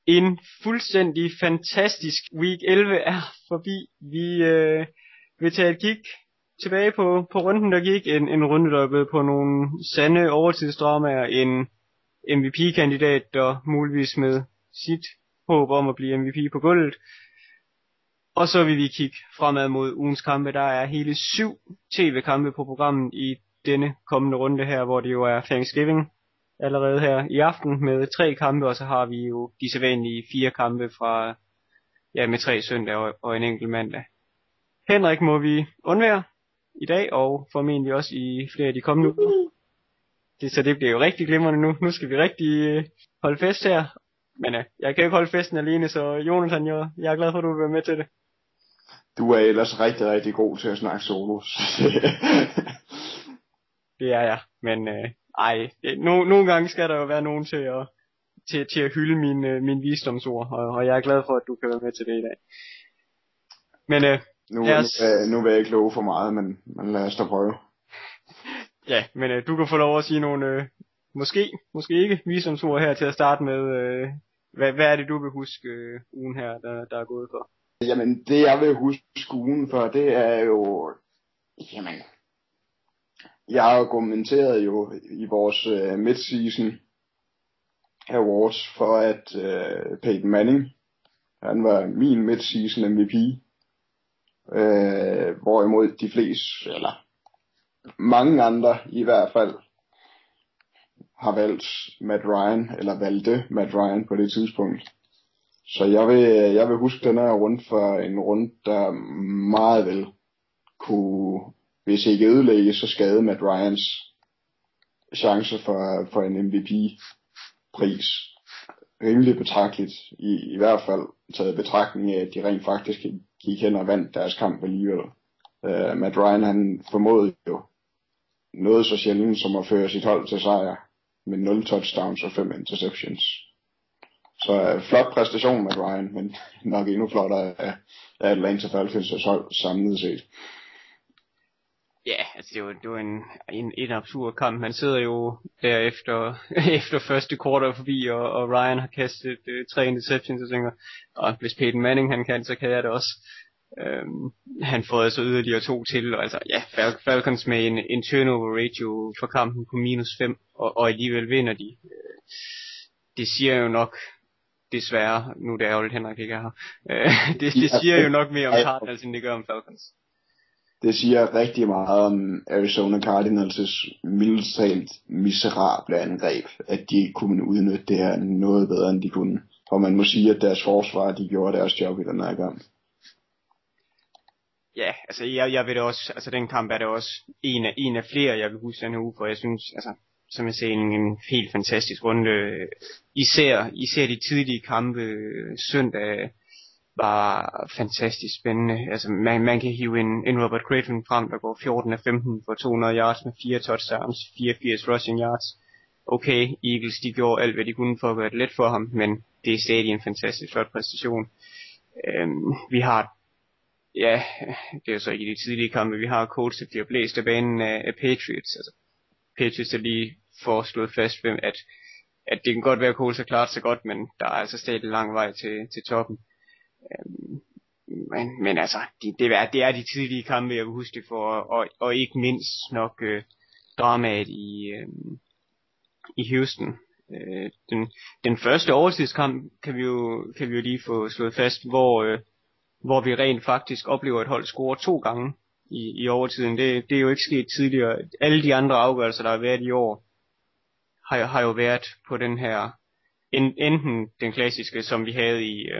En fuldstændig fantastisk week 11 er forbi. Vi vil tage et kig tilbage på runden, der gik. En runde, der er blevet på nogle sande overtidsdramaer. En MVP-kandidat, der muligvis med sit håb om at blive MVP på gulvet. Og så vil vi kigge fremad mod ugens kampe. Der er hele 7 tv-kampe på programmet i denne kommende runde her, hvor det jo er Thanksgiving allerede her i aften med 3 kampe, og så har vi jo de sædvanlige 4 kampe fra, med 3 søndag og en enkelt mandag. Henrik må vi undvære i dag, og formentlig også i flere af de kommende uger. Så det bliver jo rigtig glimrende nu. Nu skal vi rigtig holde fest her. Men jeg kan ikke holde festen alene, så Jonathan, jeg er glad for, at du vil være med til det. Du er ellers rigtig, rigtig god til at snakke solos. Det er jeg, men nogle gange skal der jo være nogen til at hylde min visdomsord, og jeg er glad for, at du kan være med til det i dag. Men nu vil jeg ikke love for meget, men lad os da prøve. Ja, men du kan få lov at sige nogle, måske ikke visdomsord her til at starte med. Hvad er det, du vil huske ugen her, der er gået for? Jamen, det jeg vil huske ugen for, det er jo, jeg har jo kommenteret jo i vores midseason awards for, at Peyton Manning, han var min midseason MVP, hvorimod de fleste, eller mange andre i hvert fald, har valgt Matt Ryan, eller valgte Matt Ryan på det tidspunkt. Så jeg vil huske den her runde for en runde, der meget vel kunne, hvis ikke ødelægge, så skade Matt Ryans chance for en MVP-pris. Rimelig betragteligt, i hvert fald taget betragtning af, at de rent faktisk gik hen og vandt deres kamp alligevel. Matt Ryan, han formåede jo noget så sjældent som at føre sit hold til sejr med 0 touchdowns og 5 interceptions. Så flot præstation med Ryan, men nok endnu flottere af Atlanta Falcons hold samlet set. Ja, altså det var en absurd kamp. Man sidder jo efter første quarter forbi, og Ryan har kastet 3 interceptions og tænker, og hvis Peyton Manning han kan, så kan jeg det også. Han får altså yderligere 2 til, og altså Falcons med en turnover ratio for kampen på -5, og alligevel vinder de. Det siger jo nok, desværre, nu er det ærgerligt, Henrik ikke er her, det siger jo nok mere om Cardinals, end det gør om Falcons. Det siger rigtig meget om Arizona Cardinals' mildest talt miserable angreb, at de ikke kunne udnytte det her noget bedre, end de kunne. Og man må sige, at deres forsvar, de gjorde deres job i den her kamp. Ja, altså jeg ved det også, altså den kamp er det også en af flere, jeg vil huske denne uge, for jeg synes, altså som jeg ser, en helt fantastisk runde. Især de tidlige kampe søndag var fantastisk spændende. Altså man kan hive en Robert Griffin frem, der går 14 af 15 for 200 yards med 4 touchdowns, 84 rushing yards. Okay, Eagles de gjorde alt hvad de kunne for at gøre det let for ham, men det er stadig en fantastisk flot præstation. Vi har, ja, det er jo så ikke i de tidlige kampe, vi har Colts, der bliver blæst af banen af Patriots. Altså Patriots der lige får slået fast ved, at det kan godt være, at Colts har klaret sig godt, men der er altså stadig en lang vej til toppen. Men altså, det er de tidlige kampe, jeg vil huske det for, og ikke mindst nok dramaet i Houston. Den første overtidskamp kan vi jo lige få slået fast, hvor vi rent faktisk oplever et hold score 2 gange i overtiden. Det er jo ikke sket tidligere. Alle de andre afgørelser, der har været i år, har jo været på den her, enten den klassiske, som vi havde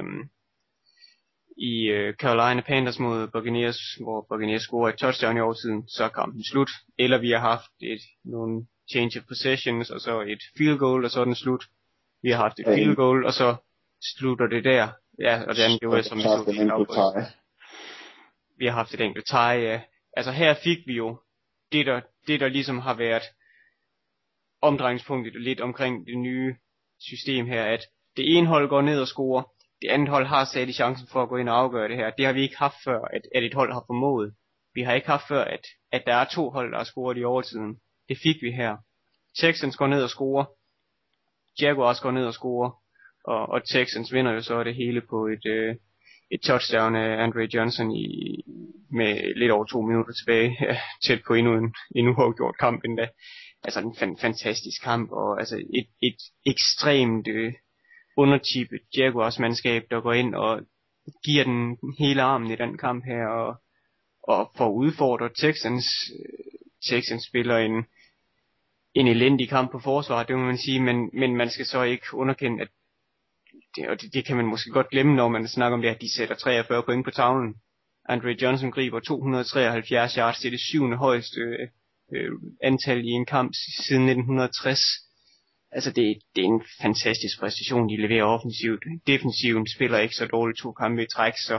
i Carolina Panthers mod Buccaneers, hvor Buccaneers scorer et touchdown i overtiden, så er kampen slut. Eller vi har haft nogle change of possessions, og så et field goal, og så er den slut. Vi har haft et field goal, og så slutter det der. Ja, og det andet jo som vi så vi har haft et enkelt tie, ja. Altså her fik vi jo det der ligesom har været omdrejningspunktet lidt omkring det nye system her, at det ene hold går ned og scorer, det andet hold har stadig chancen for at gå ind og afgøre det her. Det har vi ikke haft før, at et hold har formået. Vi har ikke haft før, at der er 2 hold, der har scoret i overtiden. Det fik vi her. Texans går ned og scorer. Jaguars går ned og scorer. og Texans vinder jo så det hele på et touchdown af Andre Johnson med lidt over 2 minutter tilbage, tæt på en uafgjort kamp endda. Altså en fantastisk kamp, og altså et ekstremt undertippet Jaguars mandskab, der går ind og giver den hele armen i den kamp her, og får udfordret Texans. Texans spiller en elendig kamp på forsvaret, det må man sige, men man skal så ikke underkende, at det kan man måske godt glemme, når man snakker om det, at de sætter 43 point på tavlen. Andre Johnson griber 273 yards, det er det 7. højeste antal i en kamp siden 1960. Altså det er en fantastisk præstation, de leverer offensivt. Defensiven spiller ikke så dårligt 2 kampe i træk, så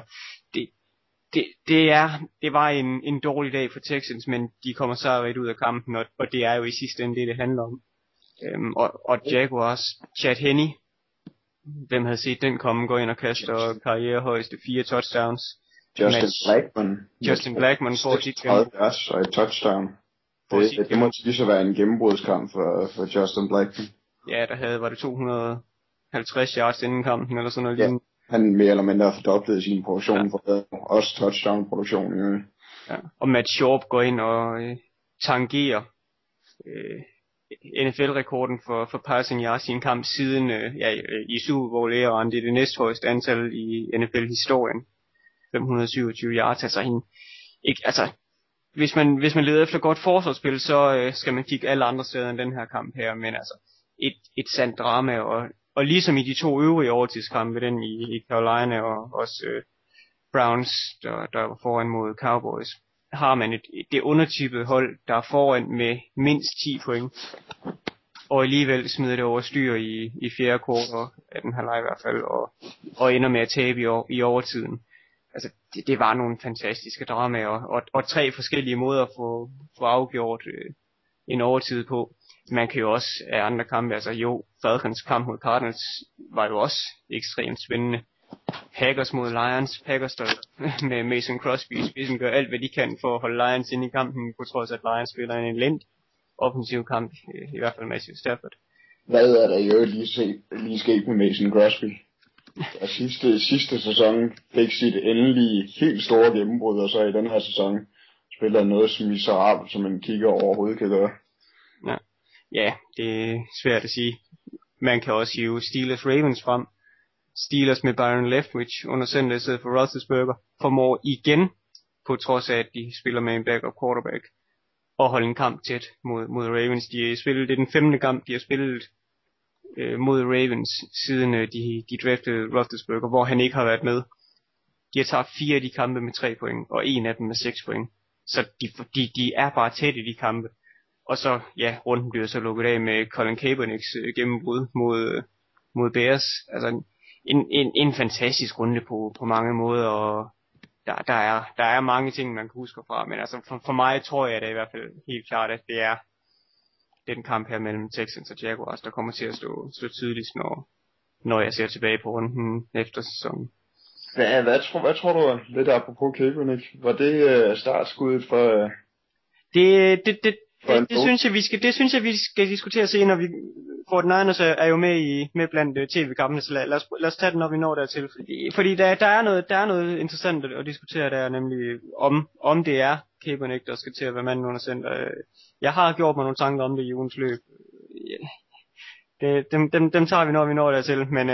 det var en dårlig dag for Texans, men de kommer sejrigt ud af kampen, og det er jo i sidste ende det handler om. Og Jaguars, Chad Henne, hvem havde set den komme, går ind og kaster karrierehøjeste 4 touchdowns. Justin Blackmon får sit gennembrud. Og et touchdown. Det må lige så være en gennembrudskamp for Justin Blackmon. Ja, var det 250 yards inden kampen, eller sådan noget lignende. Han mere eller mindre har fordoblet sin produktion, for også touchdown-produktion. Ja. Og Matt Sharp går ind og tangerer NFL-rekorden for passing yards i en kamp siden i Super Bowl-æraen. Det er det næsthøjeste antal i NFL-historien. 527 yards. Altså, hvis man leder efter godt forsvarsspil, så skal man kigge alle andre steder end den her kamp her. Men altså, et sandt drama, og ligesom i de 2 øvrige overtidskampe, den i Carolina og også Browns, der var foran mod Cowboys, har man det undertippede hold, der er foran med mindst 10 point, og alligevel smider det over styr i fjerde kvartal af den halvleg i hvert fald, og ender med at tabe i overtiden. Altså, det var nogle fantastiske dramaer, og 3 forskellige måder at få afgjort en overtid på. Man kan jo også af andre kampe, altså Falcons kamp mod Cardinals var jo også ekstremt spændende. Packers mod Lions, Packers der med Mason Crosby i spidsen gør alt hvad de kan for at holde Lions inde i kampen, på trods af at Lions spiller en elendig offensiv kamp, i hvert fald Matthew Stafford. Hvad er der jo lige sket med Mason Crosby? Og sidste sæson fik sit endelige helt store gennembrud, og så i den her sæson spiller noget så miserabelt, som man kigger overhovedet kan gøre. Ja, det er svært at sige. Man kan også hive Steelers Ravens frem. Steelers med Byron Leftwich under center i stedet for Roethlisberger formår igen, på trods af at de spiller med en backup quarterback, at holde en kamp tæt mod Ravens. Det er den 5. kamp, de har spillet mod Ravens, siden de draftede Roethlisberger, hvor han ikke har været med. De har taget 4 af de kampe med 3 point, og 1 af dem med 6 point. Så de er bare tæt i de kampe. Og så, runden bliver så lukket af med Colin Kaepernicks gennembrud mod Bears. Altså en fantastisk runde på mange måder, og der er mange ting, man kan huske fra. Men altså for mig tror jeg det i hvert fald helt klart, at det er den kamp her mellem Texans og Jaguars, der kommer til at stå tydeligt, når jeg ser tilbage på runden efter sæsonen. Hvad tror du, lidt apropos Kaepernick, var det startskuddet for... Det synes jeg vi skal diskutere senere. For Niners er jo med blandt tv-kampene, så lad os tage den, når vi når dertil. Fordi der er noget interessant at diskutere der, nemlig om det er Kaepernick, der skal til at være manden under center. Jeg har gjort mig nogle tanker om det i ugens løb. Dem tager vi, når vi når dertil. Men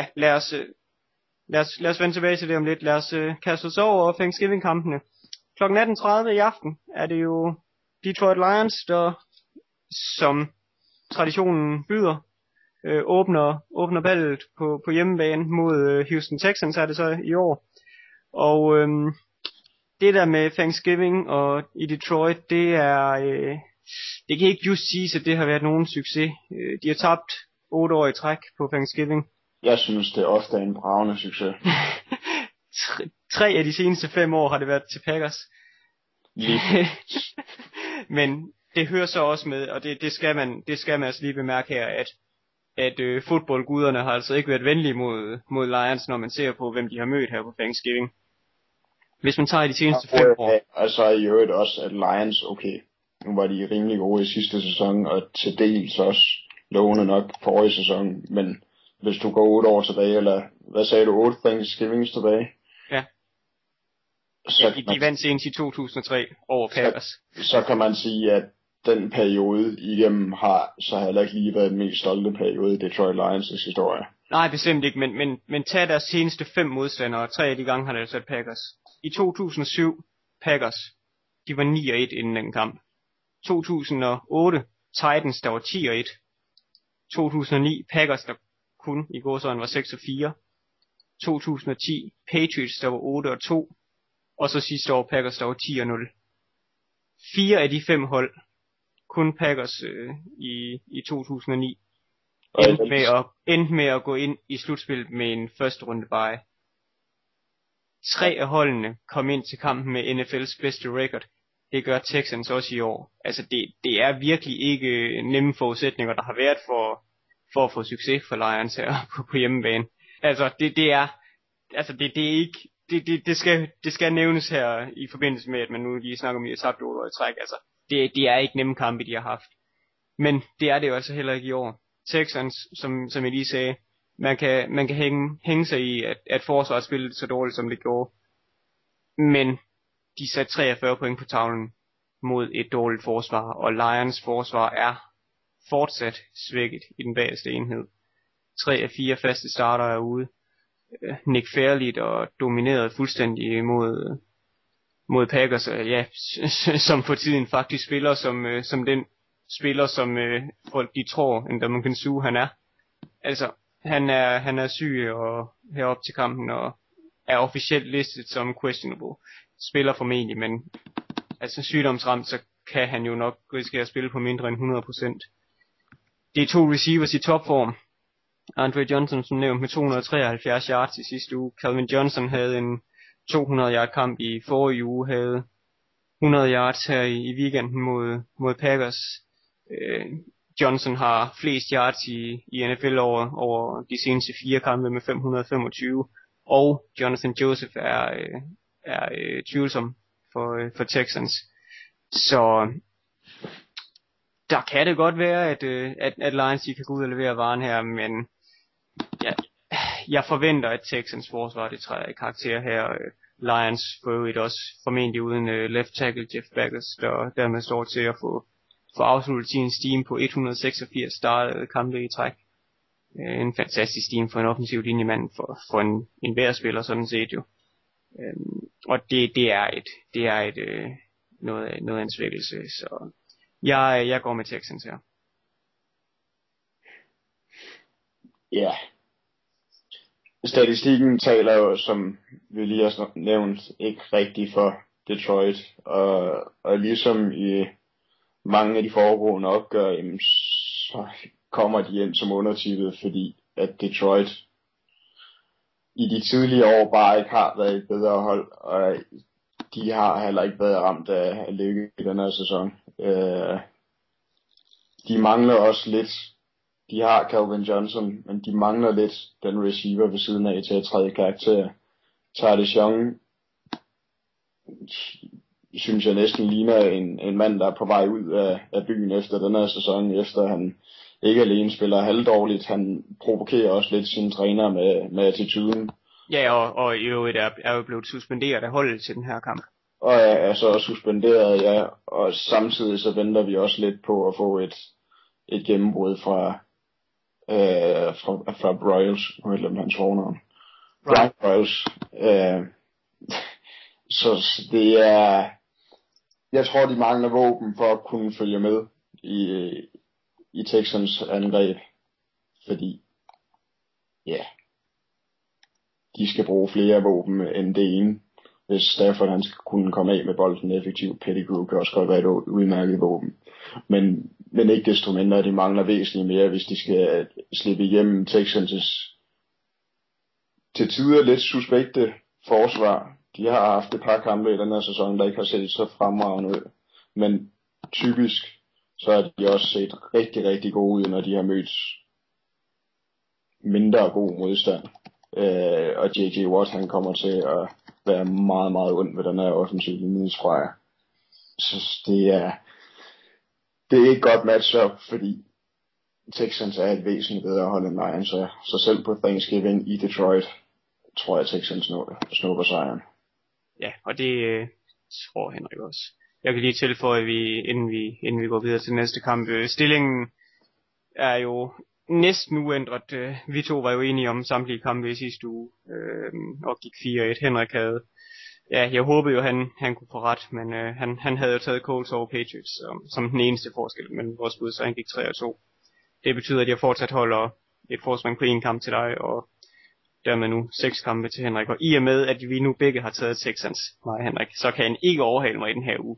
lad os vende tilbage til det om lidt. Lad os kaste os over Thanksgiving-kampene. Kl. 18.30 i aften er det jo Detroit Lions, der som traditionen byder, åbner ballet på hjemmebane mod Houston Texans, er det så i år. Og det der med Thanksgiving og i Detroit, det kan ikke just siges, at det har været nogen succes. De har tabt 8 år i træk på Thanksgiving. Jeg synes, det ofte er en bragende succes. 3 af de seneste 5 år har det været til Packers. Men det hører så også med, og det skal man altså lige bemærke her, at fodboldguderne har altså ikke været venlige mod Lions, når man ser på, hvem de har mødt her på Thanksgiving. Hvis man tager de seneste 5 år. Altså i øvrigt også, at Lions, okay, nu var de rimelig gode i sidste sæson, og til dels også lovende nok forrige sæson, men hvis du går 8 år tilbage, eller hvad sagde du, 8 Thanksgivings tilbage? Ja. Så de vandt senest i 2003 over Packers. Så kan man sige, at den periode igennem har så heller ikke lige været den mest stolte periode i Detroit Lions' historie. Nej, bestemt ikke, men tag deres seneste 5 modstandere, 3 af de gange har det altså Packers. I 2007, Packers, de var 9-1 inden den kamp. 2008, Titans, der var 10-1. 2009, Packers, der kun i gåsøjne var 6-4. 2010, Patriots, der var 8-2. Og så sidste år, Packers, der var 10-0. 4 af de 5 hold, kun Packers i 2009, endte med at gå ind i slutspillet med en første runde bye. 3 af holdene kom ind til kampen med NFL's bedste record. Det gør Texans også i år. Altså det er virkelig ikke nemme forudsætninger, der har været for at få succes for Lions her på hjemmebane. Altså det er ikke, det skal nævnes her i forbindelse med, at man nu lige snakker om, at de har tabt 8 år i træk. Altså det er ikke nemme kampe, de har haft. Men det er det jo altså heller ikke i år. Texans, som jeg lige sagde, man kan hænge sig i, at forsvaret spillede så dårligt, som det gjorde. Men de satte 43 point på tavlen mod et dårligt forsvar, og Lions forsvar er fortsat svækket i den bagerste enhed. 3 af 4 faste starter er ude. Nick Fairley, der dominerede fuldstændig mod Packers, ja, som for tiden faktisk spiller som den spiller, som folk de tror, en Dominican Sue han er. Altså, han er syg og herop til kampen, og er officielt listet som questionable. Spiller formentlig, men altså sygdomsramt, så kan han jo nok risikere at spille på mindre end 100%. Det er 2 receivers i topform. Andre Johnson, som nævnt, med 273 yards i sidste uge. Calvin Johnson havde en 200 yard kamp i forrige uge, havde 100 yards her i weekenden mod Packers. Johnson har flest yards i NFL over de seneste 4 kampe med 525, og Jonathan Joseph er tvivlsom for Texans. Så der kan det godt være, at Lions kan gå ud og levere varen her, men jeg forventer, at Texans forsvar det træder i karakter her. Lions får jo også formentlig uden left tackle Jeff Baggers, der dermed står til at få afsluttet sin steam på 186 startede kampe i træk. En fantastisk steam for en offensiv linjemand for en værspiller sådan set jo. Og det er noget af en svækkelse, så jeg går med Texans her. Ja. Statistikken taler jo, som vi lige har nævnt, ikke rigtigt for Detroit, og ligesom i mange af de foregående opgør, så kommer de ind som undertippet, fordi at Detroit i de tidlige år bare ikke har været et bedre hold, og de har heller ikke været ramt af lykke i den her sæson. De mangler også lidt. De har Calvin Johnson, men de mangler lidt den receiver ved siden af til at træde karakter. Thaddeus Young synes jeg næsten ligner en mand, der er på vej ud af byen efter den her sæson, efter han ikke alene spiller halvdårligt, han provokerer også lidt sine træner med attituden. Ja, og i øvrigt er jo blevet suspenderet af holdet til den her kamp. Og er så suspenderet, ja, og samtidig så venter vi også lidt på at få et gennembrud fra Broyles, nu har jeg hans fornavn. Brian Broyles. Så det er, jeg tror de mangler våben for at kunne følge med i Texans angreb, fordi ja, de skal bruge flere våben end det ene. Hvis Stafford han skal kunne komme af med bolden effektivt, Pettigrew kan også godt være et udmærket våben. Men ikke desto mindre, de mangler væsentligt mere, hvis de skal slippe igennem Texans' til tider lidt suspekte forsvar. De har haft et par kampe i den her sæson, der ikke har set så fremragende ud. Men typisk, så har de også set rigtig, rigtig gode ud, når de har mødt mindre god modstand. Og J.J. Watt, han kommer til at være meget, meget ond ved den her offensive linje, tror jeg. Så det er ikke godt matchup, fordi Texans er et væsentligt bedre hold end Lions, så selv på Thanksgiving i Detroit, tror jeg Texans snupper sejren. Ja, og det tror Henrik også. Jeg kan lige tilføje, inden vi går videre til næste kamp. Stillingen er jo næsten uændret. Vi to var jo enige om samtlige kampe i sidste uge, og gik 4-1. Henrik havde, ja, jeg håbede jo, han kunne få ret, men han havde jo taget Colts over Patriots som den eneste forskel mellem vores bud, så han gik 3-2. Det betyder, at jeg fortsat holder et forsprang på en kamp til dig, og dermed nu 6 kampe til Henrik. Og i og med, at vi nu begge har taget Texans, nej Henrik, så kan han ikke overhale mig i den her uge.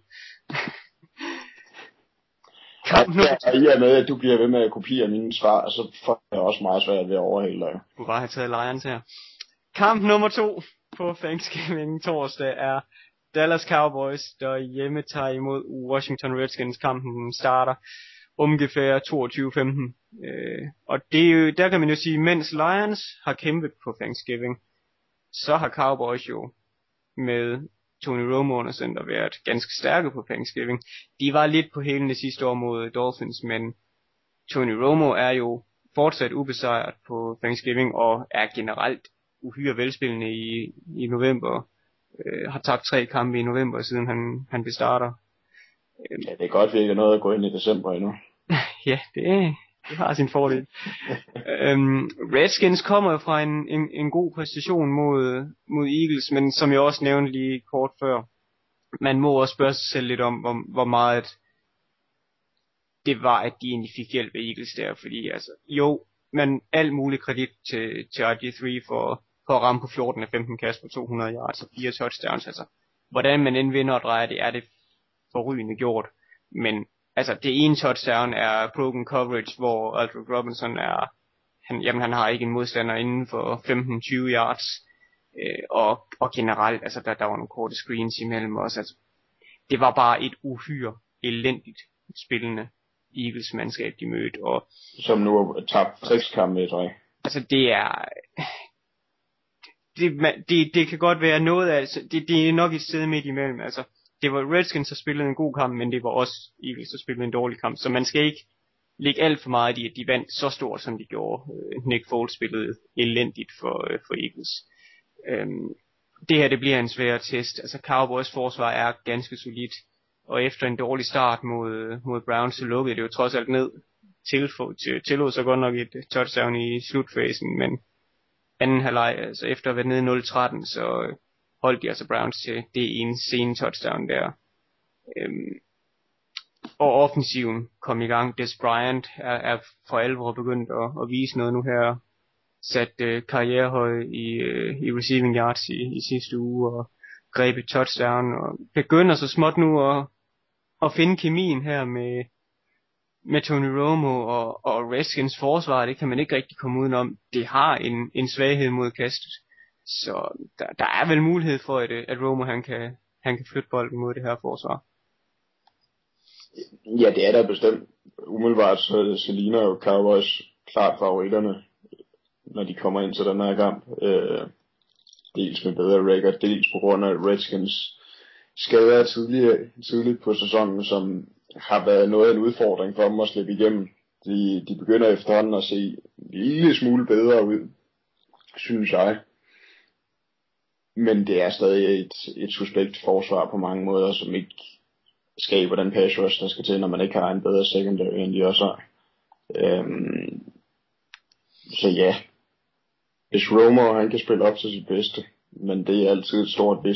Og i og med, at du bliver ved med at kopiere mine svar, så får jeg også meget svært ved at overhale dig. Du kunne bare have taget Lions her. Kamp nummer 2 på Thanksgiving torsdag er Dallas Cowboys, der hjemme tager imod Washington Redskins. Kampen starter ungefær 22:15. Og det er jo, der kan man jo sige, mens Lions har kæmpet på Thanksgiving, så har Cowboys jo med Tony Romo under center været ganske stærke på Thanksgiving. De var lidt på hælene sidste år mod Dolphins, men Tony Romo er jo fortsat ubesejret på Thanksgiving og er generelt uhyre velspillende i november. Har tabt 3 kampe i november, siden han blev starter. Ja, det er godt, vi ikke er noget at gå ind i december endnu. Ja, det har sin fordel. Redskins kommer jo fra en god præstation mod Eagles, men som jeg også nævnte lige kort før, man må også spørge sig selv lidt om, hvor meget det var, at de egentlig fik hjælp af Eagles der, fordi altså, jo, men alt mulig kredit til RG3 for at ramme på 14 af 15 kast på 200 yards og 4 touchdowns, altså, hvordan man end vinder og drejer det, er det forrygende gjort, men altså, det ene touchdown er broken coverage, hvor Aldrick Robinson han har ikke en modstander inden for 15-20 yards. Og generelt, altså, der var nogle korte screens imellem os. Altså, det var bare et uhyre elendigt spillende Eagles-mandskab, de mødte. Og, som nu har tabt 6 kampe i træk. Altså, det kan godt være noget af, altså, det er nok et sted midt imellem, altså. Det var Redskins, der spillede en god kamp, men det var også Eagles, der spillede en dårlig kamp. Så man skal ikke lægge alt for meget i, at de vandt så stort, som de gjorde. Nick Foles spillede elendigt for Eagles. Det her, det bliver en svær test. Altså, Cowboys forsvar er ganske solidt. Og efter en dårlig start mod Browns, så lukkede det jo trods alt ned. Tillod så godt nok et touchdown i slutfasen, men anden halvleg, altså efter at have været nede 0-13, så holdt de altså Browns til det ene sene touchdown der. Og offensiven kom i gang. Des Bryant er for alvor begyndt at vise noget nu her. Sat karrierehøj i receiving yards i sidste uge og greb et touchdown. Og begynder så småt nu at finde kemien her med Tony Romo og Redskins forsvar. Det kan man ikke rigtig komme udenom. Det har en svaghed mod kastet. Så der er vel mulighed for, at Romo han kan flytte bolden mod det her forsvar. Ja, det er der bestemt. Umiddelbart så ligner jo Cowboys klart favoritterne, når de kommer ind til den her kamp. Dels med bedre record, dels på grund af Redskins skader tidligt på sæsonen, som har været noget af en udfordring for dem at slippe igennem. De begynder efterhånden at se en lille smule bedre ud, synes jeg. Men det er stadig et suspekt forsvar på mange måder, som ikke skaber den pass rush, der skal til, når man ikke har en bedre secondary, end de også har. Så ja, hvis Romo han kan spille op til sit bedste, men det er altid et stort hvis,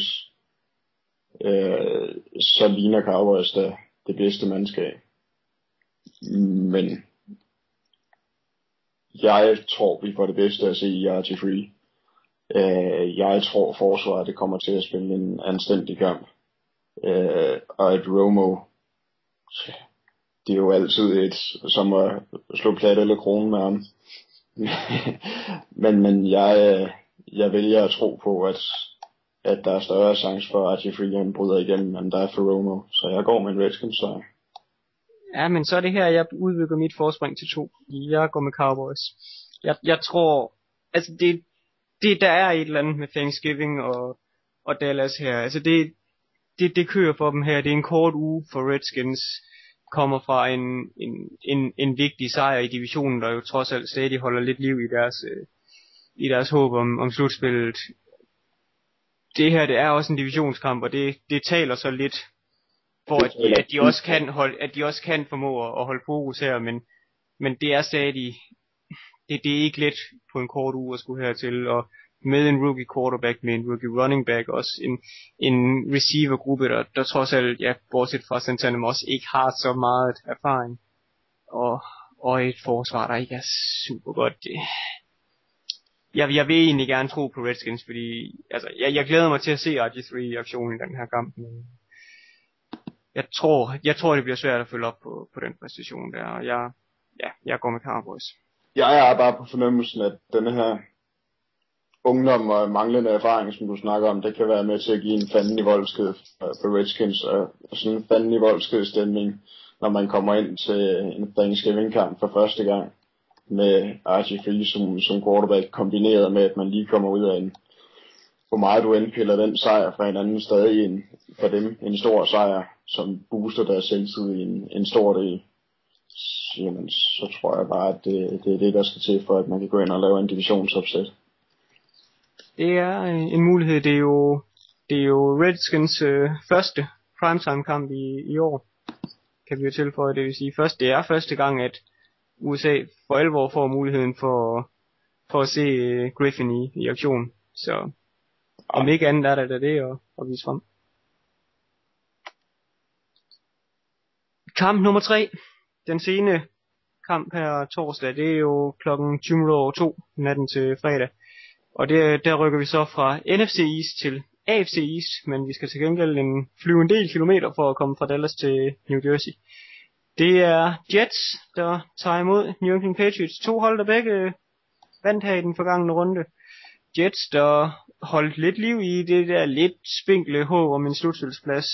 så ligner Cowboys da det bedste mandskab. Men jeg tror, vi får det bedste at se i RG3. Jeg tror forsvaret det kommer til at spille en anstændig kamp. Og et Romo, det er jo altid som at slå plat eller krone med ham. men jeg vælger at tro på, at der er større chance for at RG3 han bryder igennem, end der er for Romo. Så jeg går med en Redskins sejr. Ja, men så er det her, jeg udbygger mit forspring til 2. Jeg går med Cowboys. Jeg tror, altså der er et eller andet med Thanksgiving og Dallas her. Altså det kører for dem her. Det er en kort uge for Redskins. kommer fra en vigtig sejr i divisionen, der jo trods alt stadig holder lidt liv i deres håb om slutspillet. Det her, det er også en divisionskamp, og det taler så lidt for, at de også kan formå at holde fokus her, men det er stadig, det er ikke let på en kort uge at skulle hertil, og med en rookie quarterback, med en rookie running back, også en receivergruppe, der trods alt, ja, bortset fra Santana Moss, ikke har så meget erfaring, og et forsvar, der ikke er super godt. Jeg vil egentlig gerne tro på Redskins, fordi altså, jeg glæder mig til at se RG3 i aktion i den her kamp, men jeg tror det bliver svært at følge op på den præstation der, og jeg går med Cowboys. Jeg er bare på fornemmelsen, at denne her ungdom og manglende erfaring, som du snakker om, det kan være med til at give en fanden i voldsked for Redskins, og sådan en fanden i voldsked stemning, når man kommer ind til en Thanksgiving-kamp for første gang, med RG3 som quarterback, kombineret med, at man lige kommer ud af hvor meget du indpiller den sejr fra hinanden, stadig for dem en stor sejr, som booster deres selvtid i en stor del. Jamen, så tror jeg bare, at det er det, der skal til, for at man kan gå ind og lave en divisionsopsæt. Det er en mulighed. Det er jo Redskins første primetime-kamp i år, kan vi jo tilføje. Det vil sige, det er første gang, at USA for alvor får muligheden for at se Griffin i aktion. Så om ikke andet er der det at vise frem. Kamp nummer 3. Den sene kamp her torsdag, det er jo klokken 20:02 natten til fredag. Og der rykker vi så fra NFC East til AFC East, men vi skal til gengæld flyve en del kilometer for at komme fra Dallas til New Jersey. Det er Jets, der tager imod New England Patriots. 2 hold, der begge vandt her i den forgangne runde. Jets, der holdt lidt liv i det der lidt spinkle håb om en slutspilsplads.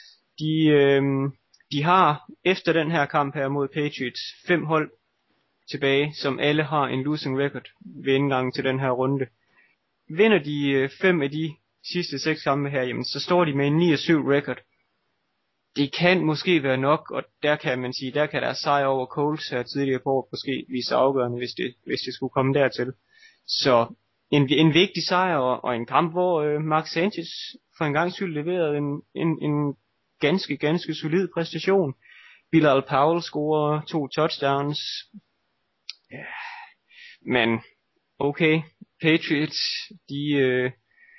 De har efter den her kamp her mod Patriots 5 hold tilbage, som alle har en losing record ved indgangen til den her runde. Vinder de 5 af de sidste 6 kampe her, jamen, så står de med en 9-7 record. Det kan måske være nok, og der kan man sige, der kan der sejr over Colts her tidligere på året måske vise afgørende, hvis det skulle komme dertil. Så en vigtig sejr, og en kamp, hvor Mark Sanchez for en gang skyld leverede en ganske solid præstation. Bilal Powell scorer 2 touchdowns. Ja. Men okay, Patriots, de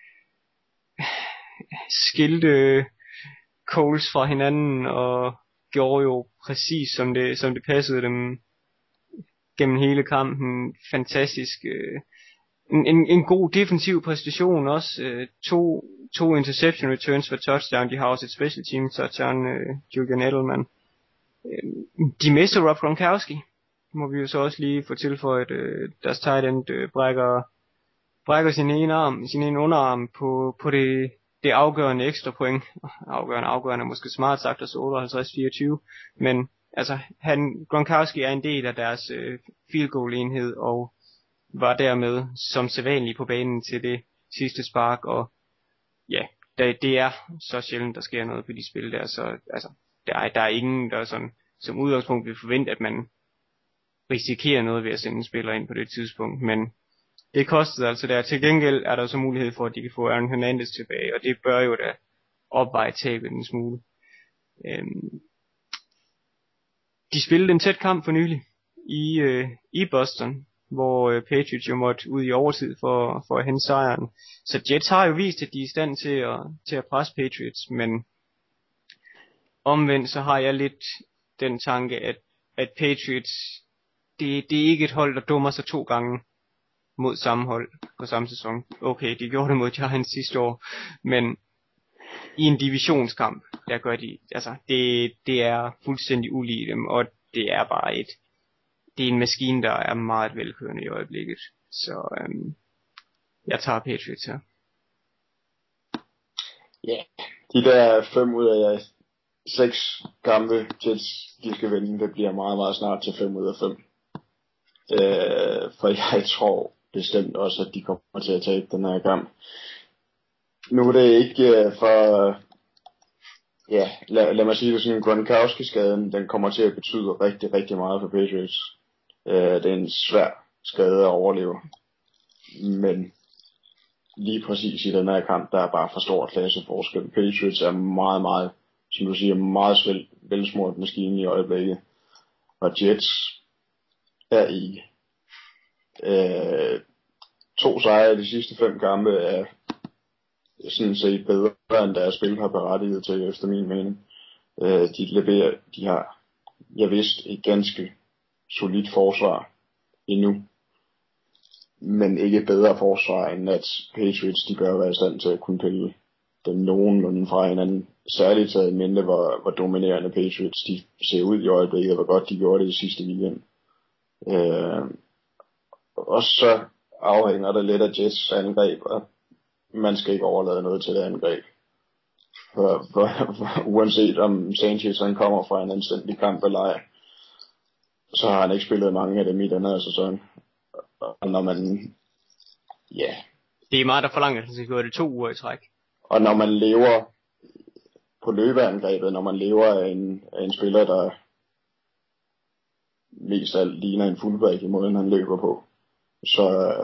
skilte Colts fra hinanden og gjorde jo præcis som det passede dem gennem hele kampen. Fantastisk. En god defensiv præstation også. To interception returns for touchdown. De har også et special team touchdown, Julian Edelman. De mister Rob Gronkowski. Må vi jo så også lige få tilføjet, deres tight end brækker sin ene underarm på det afgørende ekstra point. Afgørende måske smart sagt, altså 58-24. Men altså, Gronkowski er en del af deres field goal enhed, og var dermed som sædvanlig på banen til det sidste spark, og ja, det er så sjældent, der sker noget på de spil der, så altså, der er ingen, der sådan, som udgangspunkt vil forvente, at man risikerer noget ved at sende en spiller ind på det tidspunkt, men det kostede altså der. Til gengæld er der så mulighed for, at de kan få Aaron Hernandez tilbage, og det bør jo da opveje tabet en smule. De spillede en tæt kamp for nylig i Boston, hvor Patriots jo måtte ud i overtid for at hente sejren. Så Jets har jo vist, at de er i stand til at presse Patriots, men omvendt så har jeg lidt den tanke, at Patriots, det er ikke et hold, der dummer sig 2 gange mod samme hold på samme sæson. Okay, de gjorde det mod Giants sidste år, men i en divisionskamp, der gør de, altså det er fuldstændig ulige dem, og det er bare det er en maskine, der er meget velkørende i øjeblikket. Så jeg tager Patriots her. Ja, yeah. De der 5 ud af 6 kampe, Jets, de skal vinde, det bliver meget, meget snart til 5 ud af 5. For jeg tror bestemt også, at de kommer til at tabe den her kamp. Nu er det ikke for Ja, lad mig sige det sådan, Gronkowski-skaden, den kommer til at betyde rigtig, rigtig meget for Patriots. Det er en svær skade at overleve. Men lige præcis i den her kamp, der er bare for stor klasseforskel. Patriots er meget, meget, som du siger, meget velsmurt maskine i øjeblikket. Og Jets er i 2 sejre i de sidste 5 kampe er sådan set bedre end deres spil har berettiget til, efter min mening. De har, jeg vidste, et ganske solidt forsvar endnu, men ikke bedre forsvar end at Patriots, de bør være i stand til at kunne pille den nogenlunde fra hinanden. Særligt taget mindre, hvor dominerende Patriots de ser ud i øjeblikket, og hvor godt de gjorde det i sidste weekend. Og så afhænger det lidt af Jets angreb, og man skal ikke overlade noget til det angreb. For uanset om Sanchez han kommer fra en anstændig kamp eller ej, så har han ikke spillet mange af dem i den her sæson. Og når man, ja. Det er meget, der forlanger, at han skal gøre det 2 uger i træk. Og når man lever på løbeangrebet, når man lever af en spiller, der mest alt ligner en fullback i måden, han løber på, så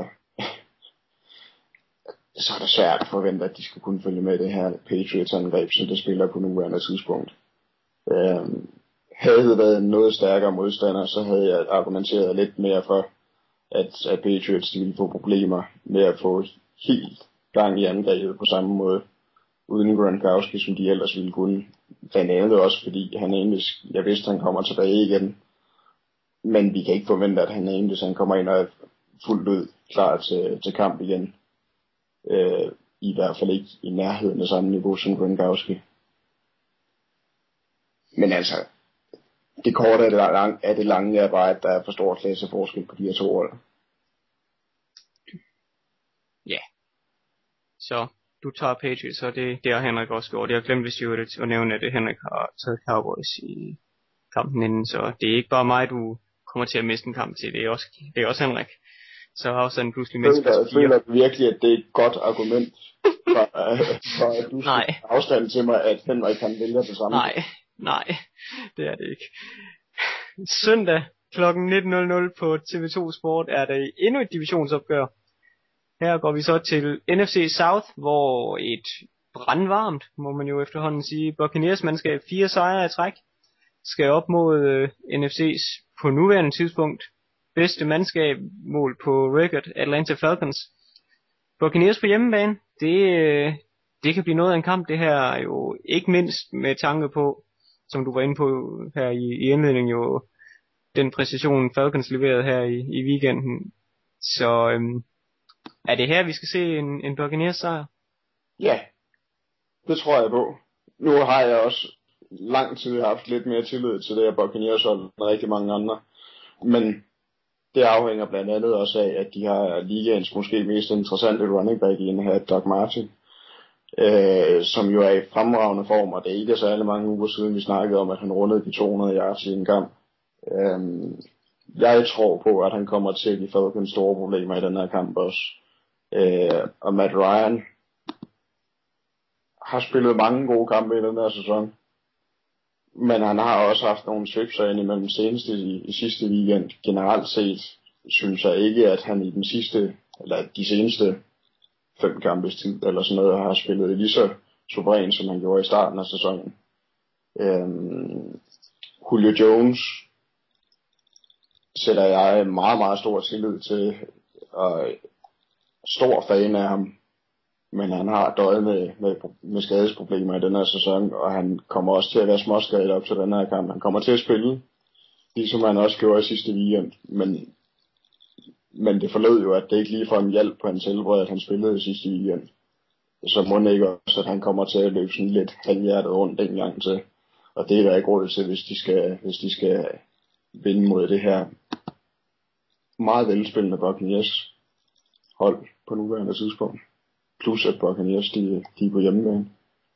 er det svært at forvente, at de skal kunne følge med det her Patriots-angreb, som det spiller på nuværende tidspunkt. Havde det været en noget stærkere modstander, så havde jeg argumenteret lidt mere for, at Patriots de ville få problemer med at få helt gang i angrebet på samme måde, uden Gronkowski, som de ellers ville kunne. Blandt andet også, fordi jeg vidste, han kommer tilbage igen. Men vi kan ikke forvente, at hvis han kommer ind og er fuldt ud klar til kamp igen. I hvert fald ikke i nærheden af samme niveau som Gronkowski. Men altså, det korte af det lange er bare, at der er for stor klasseforskel på de her 2 hold. Ja. Så du tager Patriots, og det har Henrik også gjort. Jeg har glemt at nævne, at Henrik har taget Cowboys i kampen inden, så det er ikke bare mig, du kommer til at miste en kamp til. Det er også Henrik. Så har også en pludselig mindst. Jeg føler virkelig, at det er et godt argument for at du skal afstand til mig, at Henrik kan vælge det samme. Nej, det er det ikke. Søndag kl. 19.00 på TV2 Sport er der endnu et divisionsopgør. Her går vi så til NFC South, hvor et brandvarmt, må man jo efterhånden sige, Buccaneers mandskab 4 sejre i træk, skal op mod NFC's på nuværende tidspunkt bedste mandskab mål på record, Atlanta Falcons. Buccaneers på hjemmebane, det kan blive noget af en kamp, det her jo ikke mindst med tanke på, som du var inde på her i indledningen, jo den præcision Falcons leverede her i weekenden. Så er det her, vi skal se en Buccaneers sejr? Ja, det tror jeg på. Nu har jeg også lang tid haft lidt mere tillid til det her Buccaneers hold end rigtig mange andre. Men det afhænger blandt andet også af, at de har ligaens måske mest interessante running back i en her, Doug Martin, som jo er i fremragende form, og det er ikke særlig mange uger siden, vi snakkede om, at han rundede de 200 yards i en kamp. Jeg tror på, at han kommer til at give Falcons store problemer i den her kamp også. Og Matt Ryan har spillet mange gode kampe i den her sæson, men han har også haft nogle svipser ind imellem seneste i sidste weekend. Generelt set synes jeg ikke, at han i de seneste 5 kampes tid eller sådan noget har spillet lige så suveræn, som han gjorde i starten af sæsonen. Julio Jones sætter jeg meget, meget stor tillid til, og stor fan af ham. Men han har døjet med skadesproblemer i den her sæson, og han kommer også til at være småskadet op til den her kamp. Han kommer til at spille, ligesom han også gjorde i sidste weekend, men det forlød jo, at det ikke lige for en hjælp på hans helbred, at han spillede i sidste weekend. Så må det ikke også, at han kommer til at løbe sådan lidt halvhjertet rundt en gang til. Og det er der ikke råd til, hvis de skal vinde mod det her meget velspillende Buccaneers hold på nuværende tidspunkt. Plus at Buccaneers, de er på hjemmebane.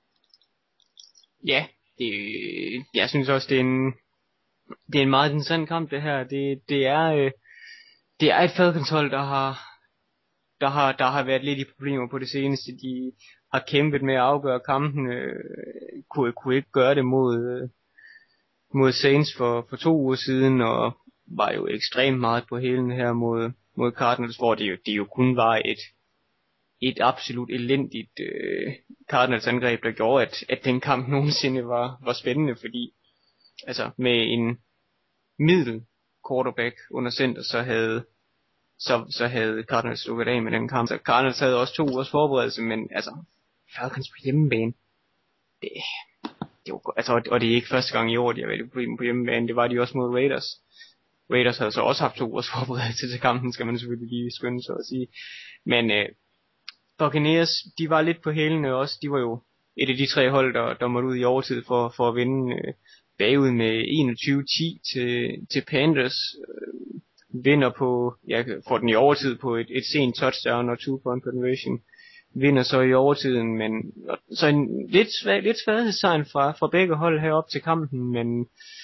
Ja, jeg synes også, det er en meget interessant kamp, det her. Det er et Falcons hold, der der har været lidt i problemer på det seneste. De har kæmpet med at afgøre kampen, kunne ikke gøre det mod Saints for 2 uger siden, og var jo ekstremt meget på hælen her mod Cardinals, hvor det jo kun var et absolut elendigt Cardinals angreb, der gjorde, at den kamp nogensinde var spændende, fordi altså med en middel quarterback under center, så havde Cardinals lukket af med den kamp. Så Cardinals havde også 2 ugers forberedelse, men altså Falcons på hjemmebane, det var, altså, og det er ikke første gang i år, de har været på hjemmebane, det var de også mod Raiders. Raiders havde så også haft 2 ugers forberedelse til kampen, skal man selvfølgelig lige skynde sig at sige. Men Buccaneers, de var lidt på hælene også. De var jo et af de 3 hold, der måtte ud i overtid for at vinde bagud med 21-10 til Panthers. Vinder på, får den i overtid på et sent touchdown og 2-point conversion. Vinder så i overtiden, men så en lidt svaghedstegn fra begge hold herop til kampen, men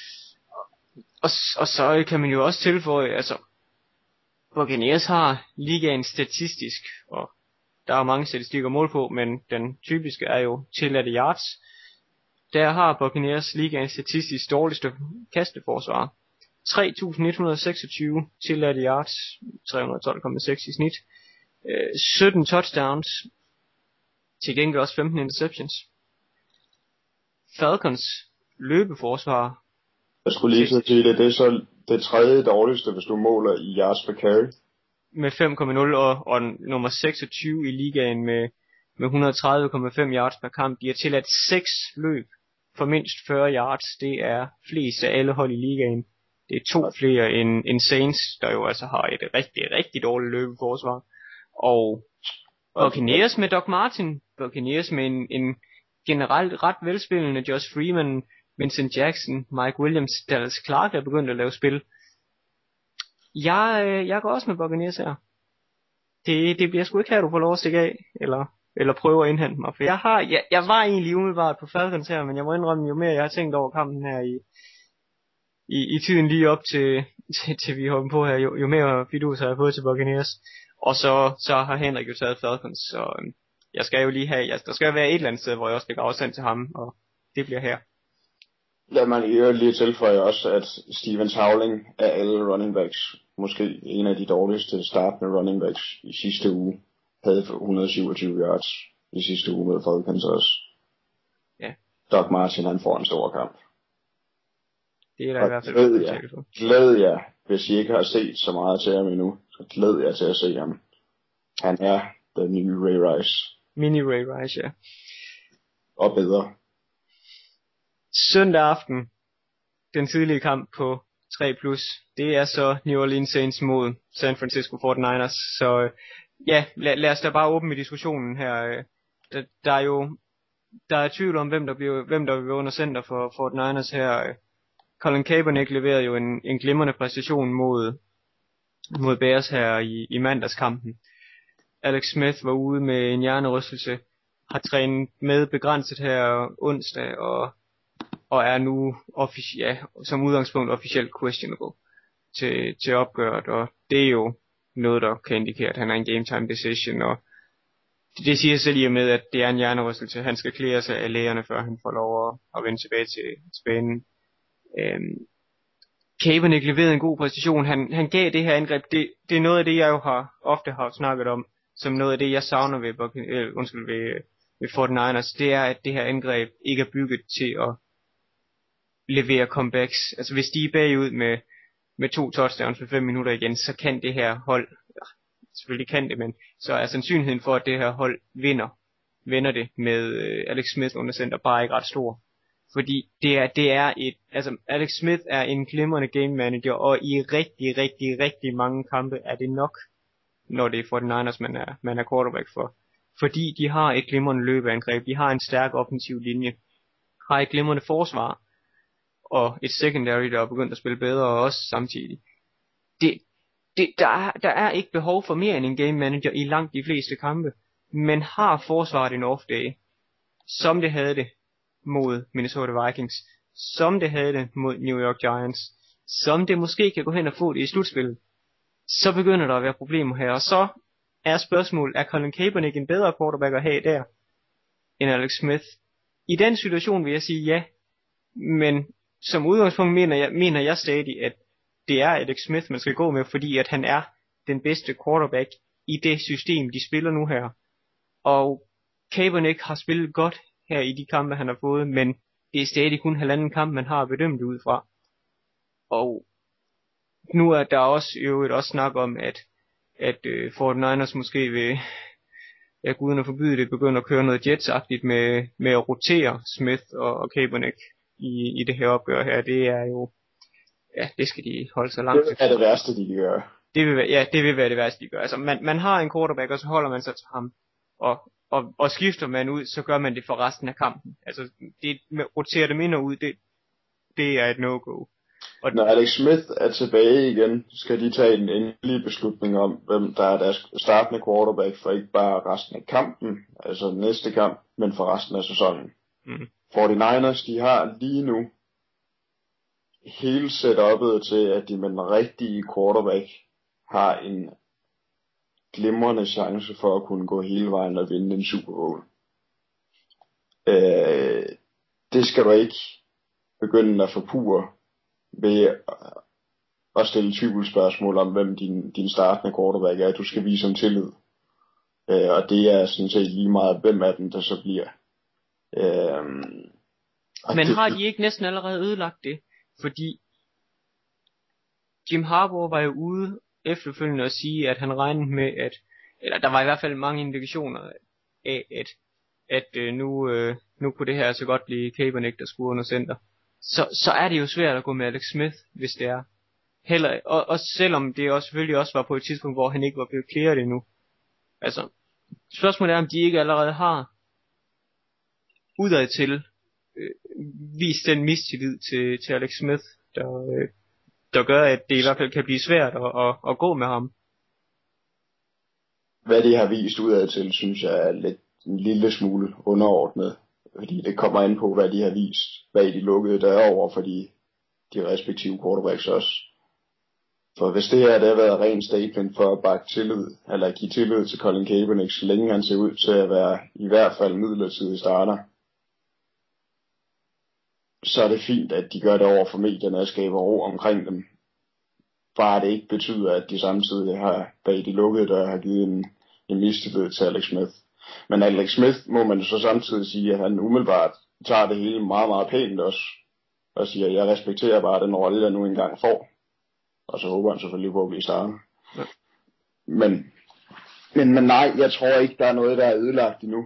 og så kan man jo også tilføje, altså Buccaneers har ligaen statistisk, og der er mange statistikker mål på, men den typiske er jo tilladte yards. Der har Buccaneers ligaen statistisk dårligste kasteforsvar. 3.126 tilladte yards, 312,6 i snit. 17 touchdowns, til gengæld også 15 interceptions. Falcons løbeforsvar. Jeg skulle lige sige det, det er så det 3. dårligste, hvis du måler i yards per carry. Med 5,0 og nummer 26 i ligaen med 130,5 yards per kamp. De har tilladt 6 løb for mindst 40 yards. Det er flest af alle hold i ligaen. Det er 2 flere end Saints, der jo altså har et rigtig dårligt løbeforsvar. Og Buccaneers med Doug Martin, Buccaneers med en generelt ret velspillende Josh Freeman, Vincent Jackson, Mike Williams, Dallas Clark er begyndt at lave spil. Jeg går også med Buccaneers her. Det bliver sgu ikke her, du får lov at stikke af, eller prøve at indhente mig. For jeg var egentlig umiddelbart på Falcons her, men jeg må indrømme, jo mere jeg har tænkt over kampen her i tiden lige op til vi hopper på her, jo mere fidus har jeg fået til Buccaneers. Og så har Henrik jo taget Falcons, så jeg skal jo lige have, der skal være et eller andet sted, hvor jeg også lægger afstand til ham, og det bliver her. Lad man i øvrigt lige tilføje også, at Stevens Howling af alle running backs, måske en af de dårligste startende running backs i sidste uge, havde 127 yards i sidste uge med Falcons også. Ja. Doug Martin, han får en stor kamp. Det er der i hvert fald. Glæd jer, hvis I ikke har set så meget til ham endnu, så glæd jer til at se ham. Han er den nye Ray Rice. Mini Ray Rice, ja. Og bedre. Søndag aften, den tidlige kamp på 3+, det er så New Orleans Saints mod San Francisco 49ers. Så ja, lad os da bare åbne med diskussionen her. Der er tvivl om, hvem der vil under center for 49ers her. Colin Kaepernick leverede jo en glimrende præstation mod Bears her i mandagskampen. Alex Smith var ude med en hjernerystelse, har trænet med begrænset her onsdag, og er nu som udgangspunkt officielt questionable til opgøret, og det er jo noget, der kan indikere, at han er en game time decision, og det siger sig lige med, at det er en hjernerystelse. Han skal klære sig af lægerne, før han får lov at vende tilbage til banen. Kaepernick leverede en god præstation. Han gav det her angreb. Det er noget af det, jeg jo ofte har snakket om, som noget af det, jeg savner ved 49ers. Det er, at det her angreb ikke er bygget til at levere comebacks. Altså hvis de er bagud med 2 touchdowns for 5 minutter igen, så kan det her hold, selvfølgelig kan det, men så er sandsynligheden for, at det her hold vinder det med Alex Smith under center bare ikke ret stor. Fordi Alex Smith er en glimrende game manager, og i rigtig mange kampe er det nok, når det er 49ers, man er quarterback for. Fordi de har et glimrende løbeangreb, de har en stærk offensiv linje, har et glimrende forsvar, og et secondary, der er begyndt at spille bedre også samtidig. Der er ikke behov for mere end en game manager i langt de fleste kampe, men har forsvaret en off day, som det havde det mod Minnesota Vikings, som det havde det mod New York Giants, som det måske kan gå hen og få det i slutspillet, så begynder der at være problemer her, og så er spørgsmålet, er Colin Kaepernick en bedre quarterback at have der, end Alex Smith? I den situation vil jeg sige ja, men som udgangspunkt mener jeg stadig, at det er Alex Smith, man skal gå med, fordi at han er den bedste quarterback i det system, de spiller nu her. Og Kaepernick har spillet godt her i de kampe, han har fået, men det er stadig kun halvanden kamp, man har bedømt det ud fra. Og nu er der også snak om, at 49ers måske vil, uden at forbyde det, begynde at køre noget Jets-agtigt med at rotere Smith og Kaepernick i det her opgør her. Det er jo, ja, det skal de holde sig langt. Det er det værste, de gør. Det vil være det værste, de gør. Altså, man har en quarterback, og så holder man sig til ham. Og skifter man ud, så gør man det for resten af kampen. Altså, det med rotere dem ind og ud, det er et no-go. Og når Alex Smith er tilbage igen, skal de tage en endelig beslutning om, hvem der er deres startende quarterback, for ikke bare resten af kampen, altså næste kamp, men for resten af sæsonen. 49ers, de har lige nu hele setupet til, at de med den rigtige quarterback har en glimrende chance for at kunne gå hele vejen og vinde en Super Bowl. Det skal du ikke begynde at forpure ved at stille tvivlsspørgsmål om, hvem din startende quarterback er. Du skal vise om tillid. Og det er sådan set lige meget, hvem af dem der så bliver. Men har de ikke næsten allerede ødelagt det? Fordi Jim Harbaugh var jo ude efterfølgende at sige, at han regnede med, eller der var i hvert fald mange indikationer af, at nu kunne det her så godt blive Kaepernick, der skulle under center. Så er det jo svært at gå med Alex Smith, hvis det er. Og selvom det også selvfølgelig også var på et tidspunkt, hvor han ikke var blevet clearet endnu. Altså, spørgsmålet er, om de ikke allerede har udad til vist den mistillid til Alex Smith, der gør, at det i hvert fald kan blive svært at gå med ham. Hvad de har vist udad til, synes jeg er en lille smule underordnet. Fordi det kommer an på, hvad de har vist bag de lukkede døre over for de respektive quarterbacks også. For hvis det her det har været ren statement for at bakke tillid, eller give tillid til Colin Kaepernick, så længe han ser ud til at være i hvert fald midlertidig starter, så er det fint, at de gør det over for medierne og skaber ro omkring dem. Bare det ikke betyder, at de samtidig har bag de lukkede døre har givet en mistillid til Alex Smith. Men Alex Smith må man så samtidig sige, at han umiddelbart tager det hele meget, meget pænt også. Og siger, at jeg respekterer bare den rolle, jeg nu engang får. Og så håber han selvfølgelig på at blive startet. Ja. Men nej, jeg tror ikke, der er noget, der er ødelagt endnu.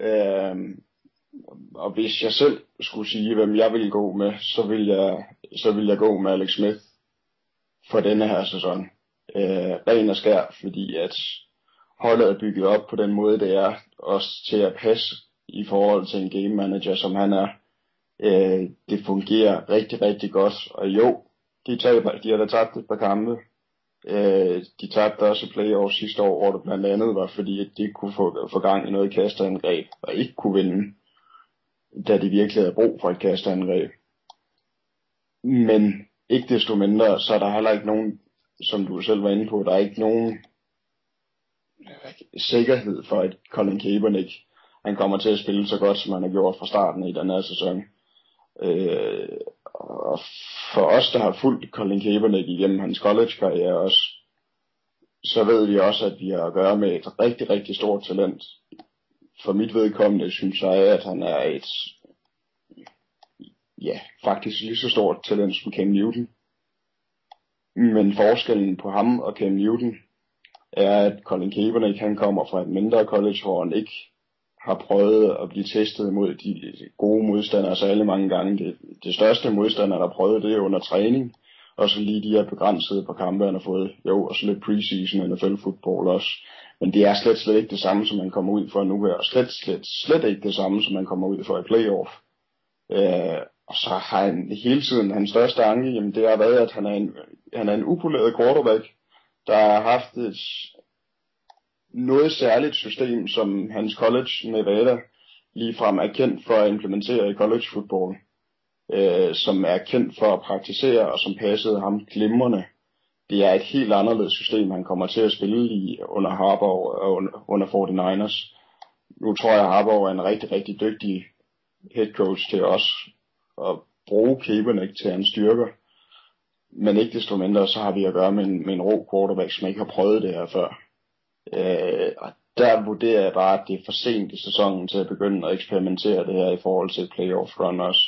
Og hvis jeg selv skulle sige, hvem jeg ville gå med, så vil jeg gå med Alex Smith for denne her sæson. Ren og skær, fordi at holdet er bygget op på den måde, det er også til at passe i forhold til en game manager, som han er. Det fungerer rigtig, rigtig godt. Og jo, de har da tabt et par kampe. De tabte også i playoff sidste år, hvor det blandt andet var, fordi at de ikke kunne få gang i noget kasteangreb, og ikke kunne vinde, da de virkelig havde brug for et kasteangreb. Men ikke desto mindre, så er der heller ikke nogen, som du selv var inde på, der er ikke nogen sikkerhed for, at Colin Kaepernick, han kommer til at spille så godt, som han har gjort fra starten i den her sæson. Og for os, der har fulgt Colin Kaepernick igennem hans college-karriere også, så ved vi også, at vi har at gøre med et rigtig, rigtig stort talent. For mit vedkommende synes jeg, at han er et faktisk lige så stort talent som Cam Newton. Men forskellen på ham og Cam Newton er, at Colin Kaepernick, han kommer fra et mindre college, hvor han ikke har prøvet at blive testet mod de gode modstandere særlig mange gange. Det største modstander, der har prøvet det under træning, og så lige de her begrænsede på kampe, han har fået, og så lidt preseason NFL football også. Men det er slet ikke det samme, som man kommer ud for nu her, og slet ikke det samme, som man kommer ud for i playoff. Og så har han hele tiden, hans største anke, jamen det har været, at han er en upoleret quarterback, der har haft et noget særligt system, som hans college Nevada ligefrem er kendt for at implementere i college football, som er kendt for at praktisere, og som passede ham glimrende. det er et helt anderledes system, han kommer til at spille i under Harbaugh og under 49ers. Nu tror jeg, at Harbaugh er en rigtig, rigtig dygtig head coach til os at bruge Kaepernick til hans styrker. Men ikke desto mindre, så har vi at gøre med en rå quarterback, som ikke har prøvet det her før. Og der vurderer jeg bare, at det er for sent i sæsonen til at begynde at eksperimentere det her i forhold til playoff run også.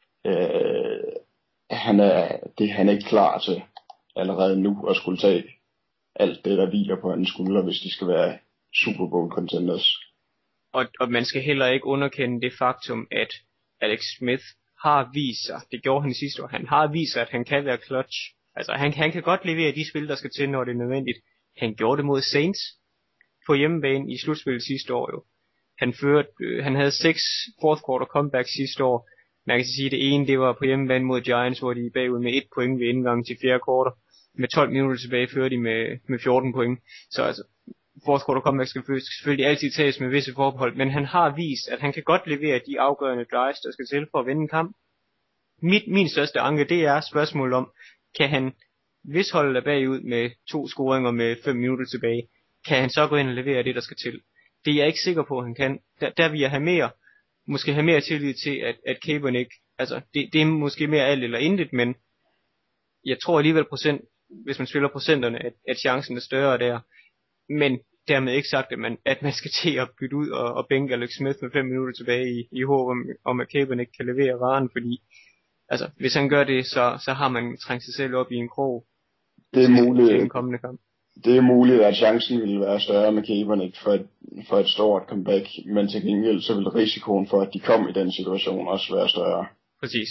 Han er ikke klar til allerede nu at skulle tage alt det, der hviler på hans skuldre, hvis de skal være Super Bowl contenders. Og man skal heller ikke underkende det faktum, at Alex Smith har vist sig, det gjorde han i sidste år, han har vist sig, at han kan være clutch. Altså han kan godt levere de spil, der skal til, når det er nødvendigt. Han gjorde det mod Saints på hjemmebane i slutspillet sidste år jo. Han havde 6 fourth quarter comebacks sidste år. Man kan sige, at det ene det var på hjemmebane mod Giants, hvor de er bagud med 1 point ved indgangen til fjerde kvartal. Med 12 minutter tilbage fører de med 14 point. Så altså, fourth quarter comeback skal selvfølgelig altid tages med visse forbehold, men han har vist, at han kan godt levere de afgørende drives, der skal til for at vinde en kamp. Min største anke, det er spørgsmålet om, kan han, hvis holdet er bagud med 2 scoringer med 5 minutter tilbage, kan han så gå ind og levere det, der skal til? Det er jeg ikke sikker på, at han kan. Der vil jeg have mere tillid til, at Kaepernick, altså det er måske mere alt eller intet, men jeg tror alligevel hvis man spiller procenterne, at chancen er større der. Men dermed ikke sagt, at man skal til at bytte ud og bænke Alex Smith med 5 minutter tilbage i håb om at Kaepernick kan levere varen, fordi altså, hvis han gør det, så har man trængt sig selv op i en krog. Det er muligt. Til den kommende kamp. Det er muligt, at chancen ville være større med Kaepernick for et stort comeback, men til gengæld så vil risikoen for, at de kom i den situation også være større. Præcis.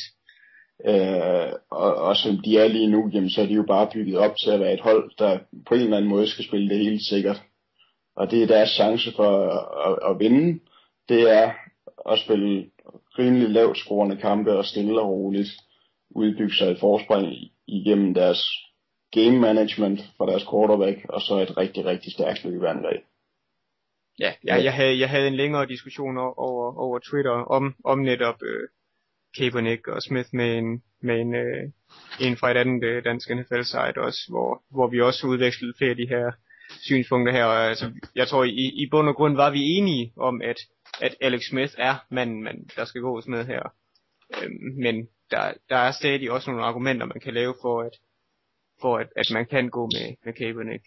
Og som de er lige nu, jamen, så er de jo bare bygget op til at være et hold, der på en eller anden måde skal spille det helt sikkert. Og det er deres chance for at vinde, det er at spille rimelig lavt scorende kampe og stille og roligt udbygge sig et forspring igennem deres game management for deres quarterback, og så et rigtig, rigtig stærkt løbeangreb. Ja, jeg havde en længere diskussion over Twitter om netop Kaepernick og Smith med en fra et andet dansk NFL-site også, hvor vi også udvekslede flere af de her synspunkter her. Altså, jeg tror i bund og grund var vi enige om, at Alex Smith er manden, der skal gås med her. Men der er stadig også nogle argumenter, man kan lave for at man kan gå med Kaepernick.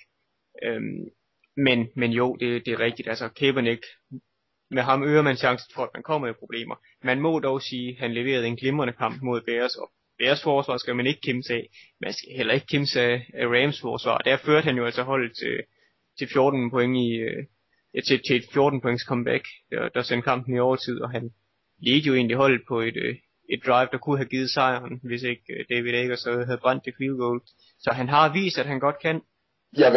Men jo, det er rigtigt. Altså Kaepernick, med ham øger man chancen for, at man kommer i problemer. Man må dog sige, at han leverede en glimrende kamp mod Bears, og Bears forsvar skal man ikke kimse af. Man skal heller ikke kimse af Rams forsvar. Der førte han jo altså holdet til 14 point til et 14 points comeback, der sendte kampen i overtid, og han ledte jo egentlig holdet på et drive, der kunne have givet sejren, hvis ikke David Akers havde brændt det field goal. Så han har vist, at han godt kan. Jeg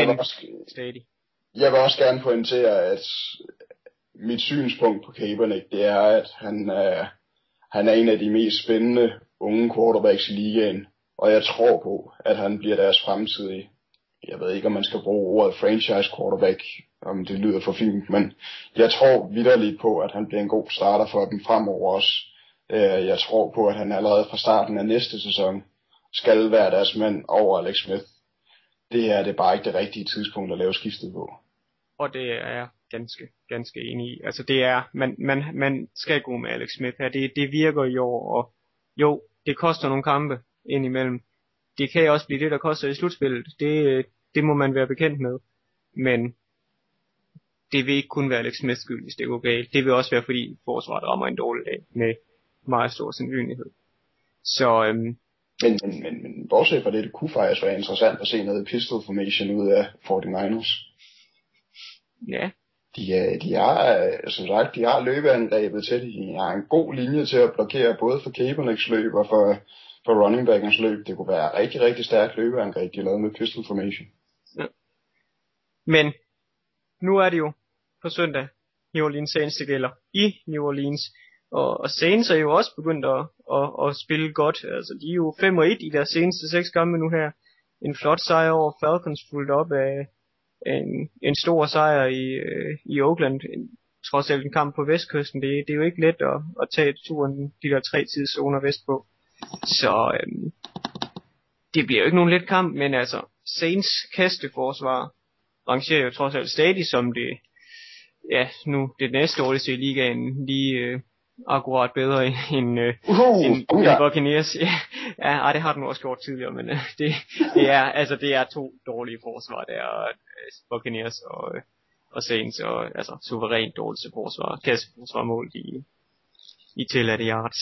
vil også gerne pointere, at mit synspunkt på Kaepernick, det er, at han er en af de mest spændende unge quarterbacks i ligaen, og jeg tror på, at han bliver deres fremtidige. Jeg ved ikke, om man skal bruge ordet franchise quarterback, om det lyder for fint, men jeg tror vitterligt på, at han bliver en god starter for dem fremover også. Jeg tror på, at han allerede fra starten af næste sæson skal være deres mand over Alex Smith. Det her det er bare ikke det rigtige tidspunkt at lave skiftet på. Og det er jeg ganske enig i. Altså det er, man skal gå med Alex Smith her. Det virker i år, og jo, det koster nogle kampe indimellem. Det kan også blive det, der koster i slutspillet. Det må man være bekendt med. Men det vil ikke kun være Alex Smiths skyld, hvis det går galt. Det vil også være, fordi forsvaret rammer en dårlig dag med meget stor sandsynlighed. Så Men bortset fra det kunne faktisk være interessant at se noget pistol formation ud af 49ers. Ja. De har, som sagt, de har løbeangrebet til det. De har en god linje til at blokere både for Kaepernicks løb og for running backens løb. Det kunne være rigtig, rigtig stærkt løbeangreb, de har lavet med pistol formation. Ja. Men nu er det jo på søndag New Orleans Saints, det gælder i New Orleans. Og Saints er jo også begyndt at spille godt. Altså, de er jo 5-1 i deres seneste 6 kampe nu her. En flot sejr over Falcons, fulgt op af en stor sejr i Oakland. Trods alt en kamp på vestkysten. Det er jo ikke let at tage turen de der 3 tidszoner vestpå. Så det bliver jo ikke nogen let kamp, men altså, Saints kasteforsvar rangerer jo trods alt stadig som det, ja, nu det næste dårligste i ligaen, lige akkurat bedre end Buccaneers. Ja, det har den også gjort tidligere, men det er to dårlige forsvar, der er Buccaneers og Saints, og altså suverænt dårligste forsvar, kasseforsvar målt i tilladte yards.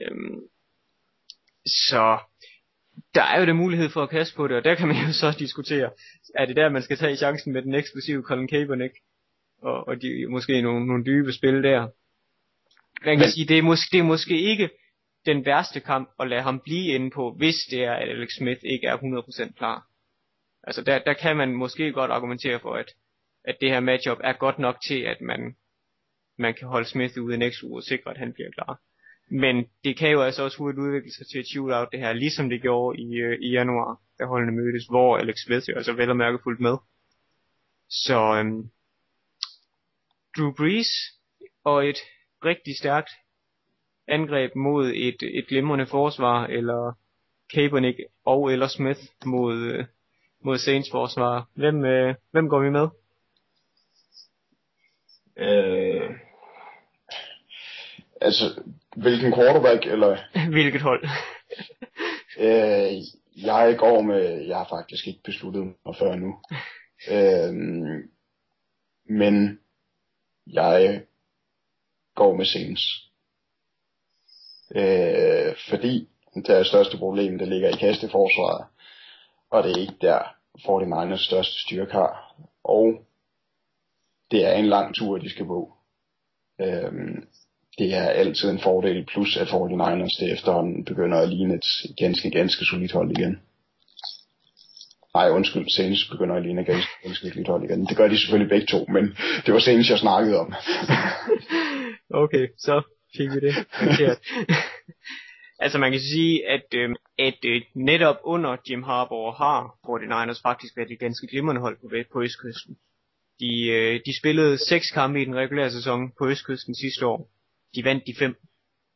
Så der er jo den mulighed for at kaste på det, og der kan man jo så diskutere, er det der, man skal tage chancen med den eksplosive Colin Kaepernick, og måske nogle dybe spil der. Man kan sige, det er måske ikke den værste kamp at lade ham blive inde på, hvis det er, at Alex Smith ikke er 100% klar. Altså der kan man måske godt argumentere for, at det her matchup er godt nok til, at man kan holde Smith ude en ekstra uge og sikre, at han bliver klar. Men det kan jo altså også hurtigt udvikle sig til et shootout, det her, ligesom det gjorde i januar, da holdene mødtes, hvor Alex Smith jo altså vel og mærke fuldt med. Så Drew Brees og et rigtig stærkt angreb mod et glimrende forsvar, eller Kaepernick og eller Smith mod Saints forsvar. Hvem går vi med? Altså, hvilken quarterback, eller? Hvilket hold? Jeg går med, jeg har faktisk ikke besluttet mig før nu. Men jeg går med Saints. Fordi det største problem, det ligger i kasteforsvaret, og det er ikke der 49ers største styrke har. Og det er en lang tur, de skal på. Det er altid en fordel, plus at 49ers det efterhånden begynder at ligne et ganske solidt hold igen. Nej, undskyld, Saints begynder at ligne et ganske solidt hold igen. Det gør de selvfølgelig begge to, men det var Saints, jeg snakkede om. Okay, så fik vi det. Altså man kan sige, at netop under Jim Harbaugh har 49ers faktisk været et ganske glimrende hold på Østkysten. De spillede 6 kampe i den regulære sæson på Østkysten sidste år. De vandt de 5.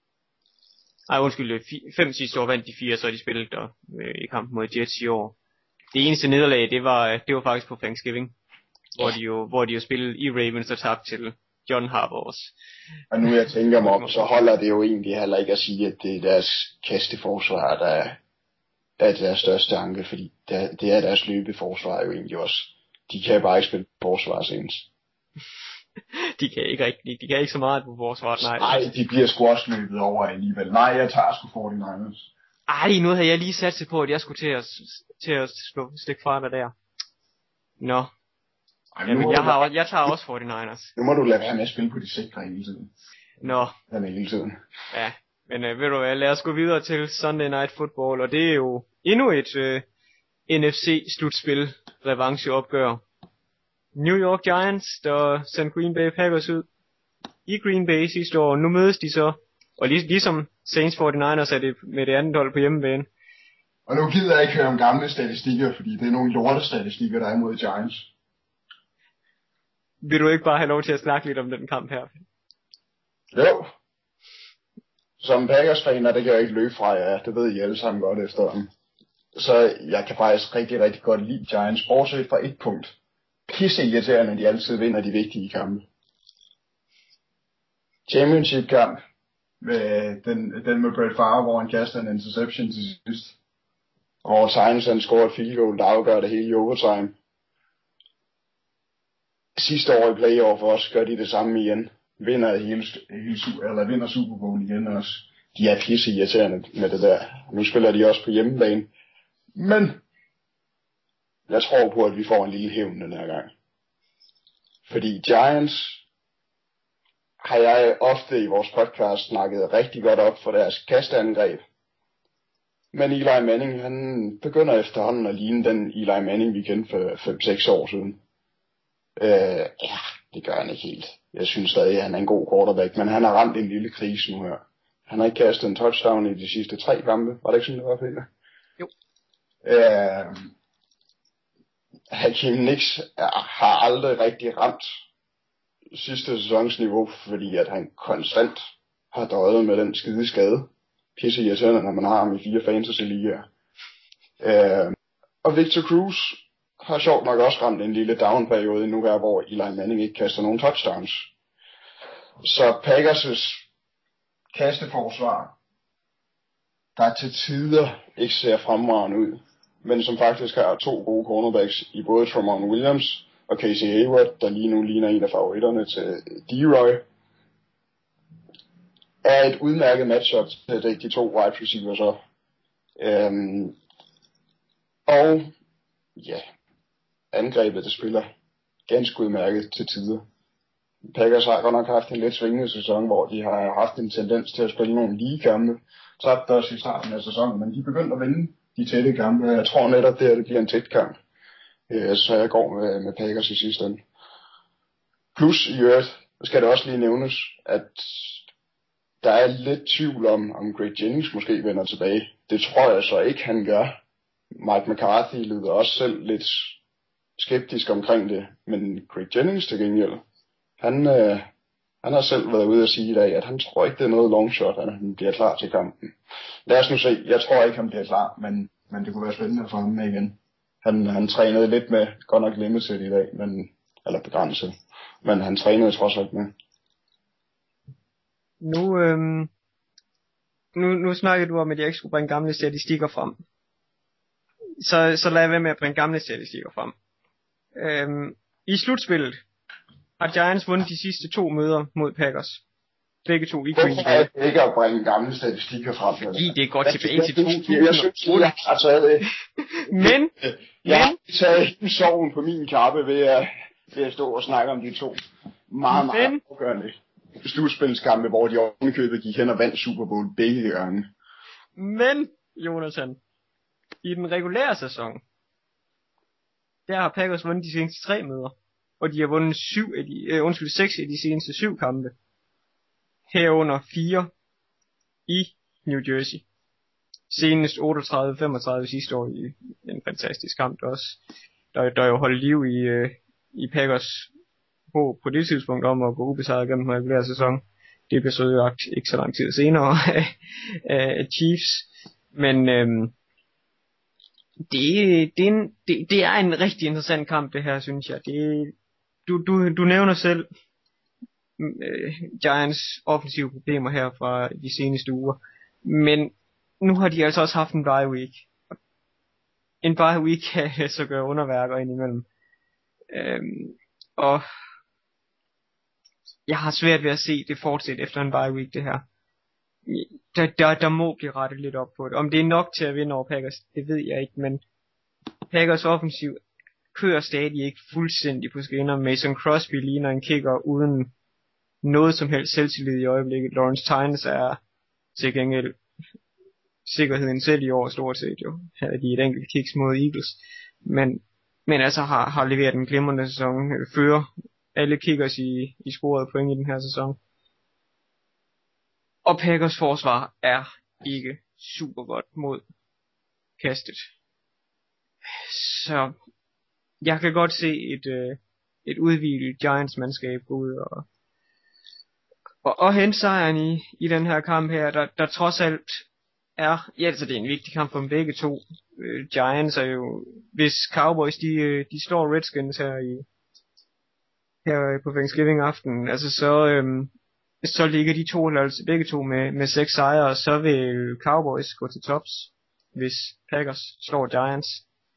5 sidste år vandt de 4, så de spillede der i kampen mod Jets i år. Det eneste nederlag, det var faktisk på Thanksgiving, hvor de jo spillede i Ravens og tabte til John Harbaughs. Og nu jeg tænker mig om, så holder det jo egentlig heller ikke at sige, at det er deres kasteforsvar, der er deres største anke, fordi det er deres løbeforsvar jo egentlig også. De kan bare ikke spille forsvar senest. De kan ikke så meget på forsvaret, nej. Nej, de bliver sgu også løbet over alligevel. Nej, jeg tager sgu 49ers. Ej, nu havde jeg lige sat sig på, at jeg skulle til at stikke fra dig der. Nå. Jamen, jeg tager også 49ers. Nu må du lade være med at spille på de sikre hele tiden. Nå. Den er hele tiden. Ja, men ved du hvad, lad os gå videre til Sunday Night Football, og det er jo endnu et NFC-slutspil revancheopgør. New York Giants, der sendte Green Bay Packers ud i Green Bay sidste år. Nu mødes de så, og ligesom Saints 49ers er det med det andet hold på hjemmebane. Og nu gider jeg ikke høre om gamle statistikker, fordi det er nogle lortestatistikker, der er mod Giants. Vil du ikke bare have lov til at snakke lidt om den kamp her? Jo. Som Packers-faner, det kan jeg ikke løbe fra jer. Det ved I alle sammen godt efterhånden. Så jeg kan faktisk rigtig, rigtig godt lide Giants, bortset fra et punkt. Pisse irriterende, at de altid vinder de vigtige kampe. Championship-kamp med den med Brett Favre, hvor han kaster en interception til sidst. Og Giants han scorer et field goal, der afgør det hele i overtime. Sidste år i playoff også gør de det samme igen. Vinder Super Bowl igen også. De er pisse irriterende med det der. Nu spiller de også på hjemmebane. Men jeg tror på, at vi får en lille hævn den her gang. Fordi Giants har jeg ofte i vores podcast snakket rigtig godt op for deres kasteangreb. Men Eli Manning, han begynder efterhånden at ligne den Eli Manning, vi kendte for 5-6 år siden. Ja, det gør han ikke helt. Jeg synes stadig, at han er en god quarterback, men han har ramt en lille krise nu her. Han har ikke kastet en touchdown i de sidste 3 kampe. Var det ikke sådan, det var, Peter? Jo. Hakeem Nicks har aldrig rigtig ramt sidste sæsons niveau, fordi at han konstant har døjet med den skide skade. Pisse irriterende, når man har ham i 4 fantasy-ligaer. Og Victor Cruz har sjovt nok også ramt en lille down-periode nu her, hvor Eli Manning ikke kaster nogen touchdowns. Så Packers' kasteforsvar, der til tider ikke ser fremragende ud, men som faktisk har 2 gode cornerbacks i både Tramon Williams og Casey Hayward, der lige nu ligner en af favoritterne til D-Roy, er et udmærket matchup til de 2 wide receivers op. Og ja, angrebet, det spiller ganske udmærket til tider. Packers har godt nok haft en lidt svingende sæson, hvor de har haft en tendens til at spille nogle lige kampe. Tabte også i starten af sæsonen, men de begyndte at vinde de tætte kampe. Jeg tror netop, det bliver en tæt kamp. Så jeg går med Packers i sidste ende. Plus i øvrigt skal det også lige nævnes, at der er lidt tvivl om Greg Jennings måske vender tilbage. Det tror jeg så ikke, han gør. Mike McCarthy lyder også selv lidt skeptisk omkring det, men Greg Jennings til gengæld, han har selv været ude at sige i dag, at han tror ikke, det er noget long shot, at han bliver klar til kampen. Lad os nu se. Jeg tror ikke, han bliver klar, men det kunne være spændende for ham med igen. Han trænede lidt med, godt nok limited i dag, eller begrænset, men han trænede trods alt med. Nu snakker du om, at jeg ikke skulle bringe gamle statistikker frem. Så lad jeg være med at bringe gamle statistikker frem. I slutspillet har Giants vundet de sidste 2 møder mod Packers. Begge 2 i Green Bay. Hvorfor er det ikke at bringe gamle statistikker frem? Fordi det går tilbage til 2000. Jeg synes, jeg har taget det. Men jeg har taget sorgen på min kappe ved at stå og snakke om de 2 meget afgørende slutspilskampe, hvor de ovenikøbet gik hen og vandt Super Bowl begge gange. Men, Jonathan, i den regulære sæson, der har Packers vundet de seneste 3 møder, og de har vundet 6 af de seneste 7 kampe. Herunder 4 i New Jersey. Senest 38-35 sidste år i en fantastisk kamp også. Der jo holdt liv i Packers på det tidspunkt om at gå ubesejret gennem den regulære sæson. Det blev så ødelagt ikke så lang tid senere af Chiefs. Men det er en rigtig interessant kamp, det her, synes jeg. Du nævner selv Giants offensive problemer her fra de seneste uger. Men nu har de altså også haft en bye week. En bye week kan så gøre underværker indimellem. Og jeg har svært ved at se det fortsætte efter en bye week, det her. Der må blive rettet lidt op på det. Om det er nok til at vinde over Packers, det ved jeg ikke, men Packers offensiv kører stadig ikke fuldstændig på skinner. Mason Crosby ligner en kicker uden noget som helst selvtillid i øjeblikket. Lawrence Tynes er til gengæld sikkerheden selv i år stort set jo. Havde de et enkelt kicks mod Eagles. Men altså har leveret en glimrende sæson. Fører alle kickers i scoret point i den her sæson. Og Packers forsvar er ikke super godt mod kastet. Så jeg kan godt se et udvidet Giants mandskab gå ud og hente sejren i den her kamp her, der trods alt er, ja, altså det er en vigtig kamp for dem begge to. Giants er jo, hvis Cowboys de slår Redskins her på Thanksgiving aften, altså så ligger de to, altså begge to med 6 sejre, og så vil Cowboys gå til tops, hvis Packers slår Giants.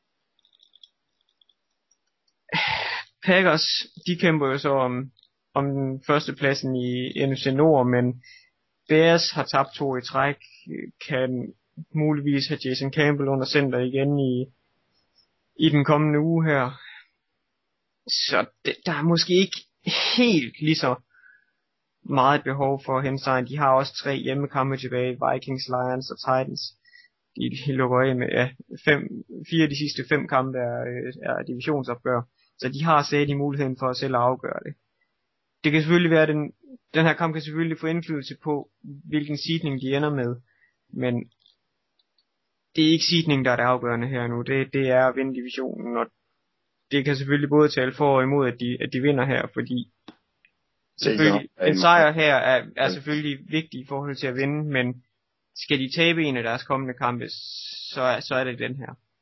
Packers, de kæmper jo så om den første pladsen i NFC Nord, men Bears har tabt 2 i træk, kan muligvis have Jason Campbell under center igen i den kommende uge her. Så der er måske ikke helt lige så meget behov for at hente sig. De har også 3 hjemmekampe tilbage, Vikings, Lions og Titans. De lukker af med 4 af de sidste 5 kampe er divisionsopgør. Så de har stadig muligheden for at selv afgøre det. Det kan selvfølgelig være, den her kamp kan selvfølgelig få indflydelse på, hvilken seedning de ender med. Men det er ikke seedning, der er det afgørende her nu. Det er at vinde divisionen, og det kan selvfølgelig både tale for og imod, at de vinder her, fordi selvfølgelig, en sejr her er selvfølgelig vigtig i forhold til at vinde, men skal de tabe en af deres kommende kampe, så er det den her.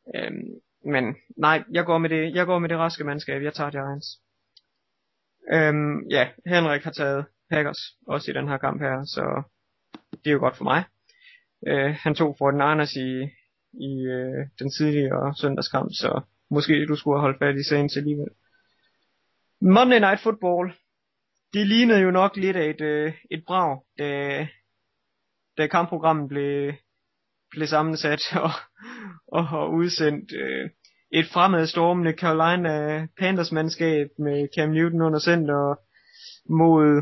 Men nej, jeg går med det raske mandskab. Jeg tager Giants. Ja, Henrik har taget Packers også i den her kamp her, så det er jo godt for mig. Han tog for den Niners i den tidligere søndagskamp, så måske du skulle have holdt fat i Saints alligevel. Monday Night Football, det lignede jo nok lidt af et brag, da kampprogrammet blev sammensat og udsendt. Et fremadstormende Carolina Panthers mandskab med Cam Newton under center mod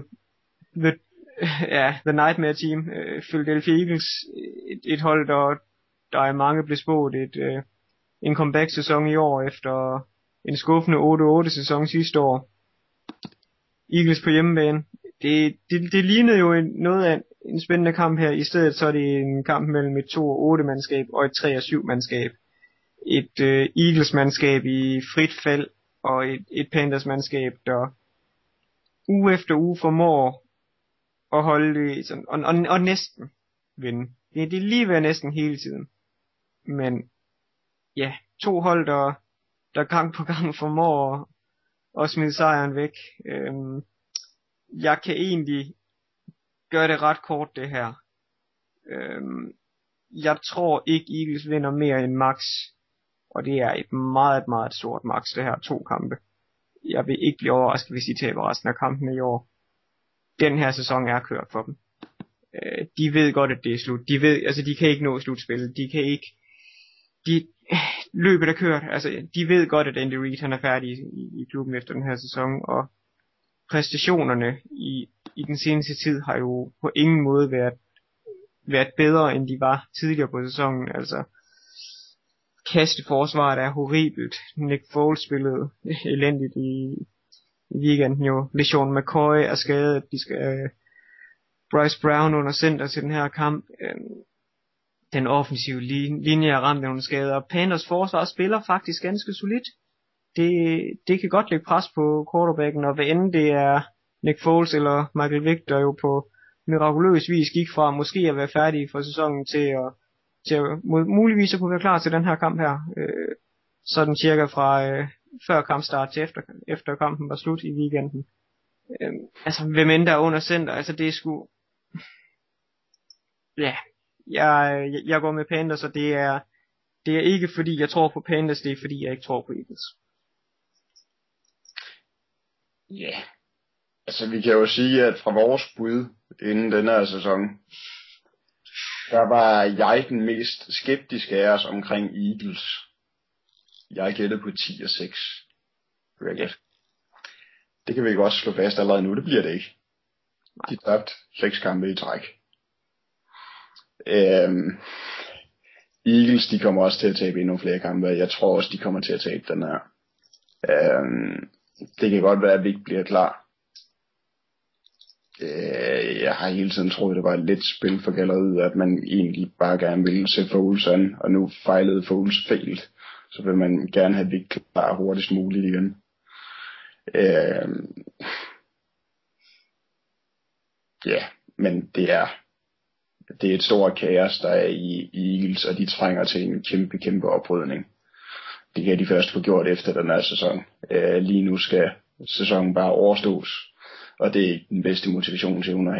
The Nightmare Team, Philadelphia Eagles, et hold, der er mange blev spået en comeback-sæson i år efter en skuffende 8-8-sæson sidste år. Eagles på hjemmebane. Det lignede jo noget af en spændende kamp her. I stedet så er det en kamp mellem et 2-8-mandskab og et 3-7-mandskab. Et Eagles-mandskab i frit fald, og et Panthers-mandskab, der uge efter uge formår at holde det sådan, og næsten vinde. Det er lige ved næsten hele tiden. Men ja, to hold, der gang på gang formår at smide sejren væk. Jeg kan egentlig gøre det ret kort, det her. Jeg tror ikke Eagles vinder mere end max, og det er et meget, meget stort max, det her 2 kampe. Jeg vil ikke blive overrasket, hvis de taber resten af kampen i år. Den her sæson er kørt for dem. De ved godt, at det er slut. De kan ikke nå slutspillet. Løbet er kørt. Altså, de ved godt, at Andy Reid han er færdig i klubben efter den her sæson, og præstationerne i den seneste tid har jo på ingen måde været bedre, end de var tidligere på sæsonen. Altså, kasteforsvaret er horribelt. Nick Foles spillede elendigt i weekenden jo. LeSean McCoy er skadet. De skal Bryce Brown under center til den her kamp. Den offensive linje er ramt af nogle skader. Panthers forsvar spiller faktisk ganske solidt. Det kan godt lægge pres på quarterbacken, og hvad end det er Nick Foles eller Michael Vick, der jo på mirakuløs vis gik fra måske at være færdige for sæsonen til at muligvis at kunne være klar til den her kamp her. Sådan cirka fra før kampstart til efter kampen var slut i weekenden. Altså, hvem end der er under center, altså det er sgu... Ja, jeg går med Panthers, og det er ikke fordi jeg tror på Panthers, det er fordi jeg ikke tror på Eagles. Ja, yeah. Altså vi kan jo sige, at fra vores bud inden denne her sæson, der var jeg den mest skeptiske af os omkring Eagles. Jeg gættede på 10-6. Det kan vi godt slå fast allerede nu, det bliver det ikke. De tabte 6 kampe i træk. Eagles, de kommer også til at tabe endnu flere kampe. Jeg tror også, de kommer til at tabe den her. Det kan godt være, at vi ikke bliver klar. Jeg har hele tiden troet, det var et lidt spil for galleriet, at man egentlig bare gerne ville se Foles an, og nu fejlede Foles fejlt. Så vil man gerne have Vick klar hurtigst muligt igen. Ja, men det er et stort kaos, der er i Eagles, og de trænger til en kæmpe oprydning. Det kan de først få gjort efter den her sæson. Lige nu skal sæsonen bare overstås. Og det er ikke den bedste motivation at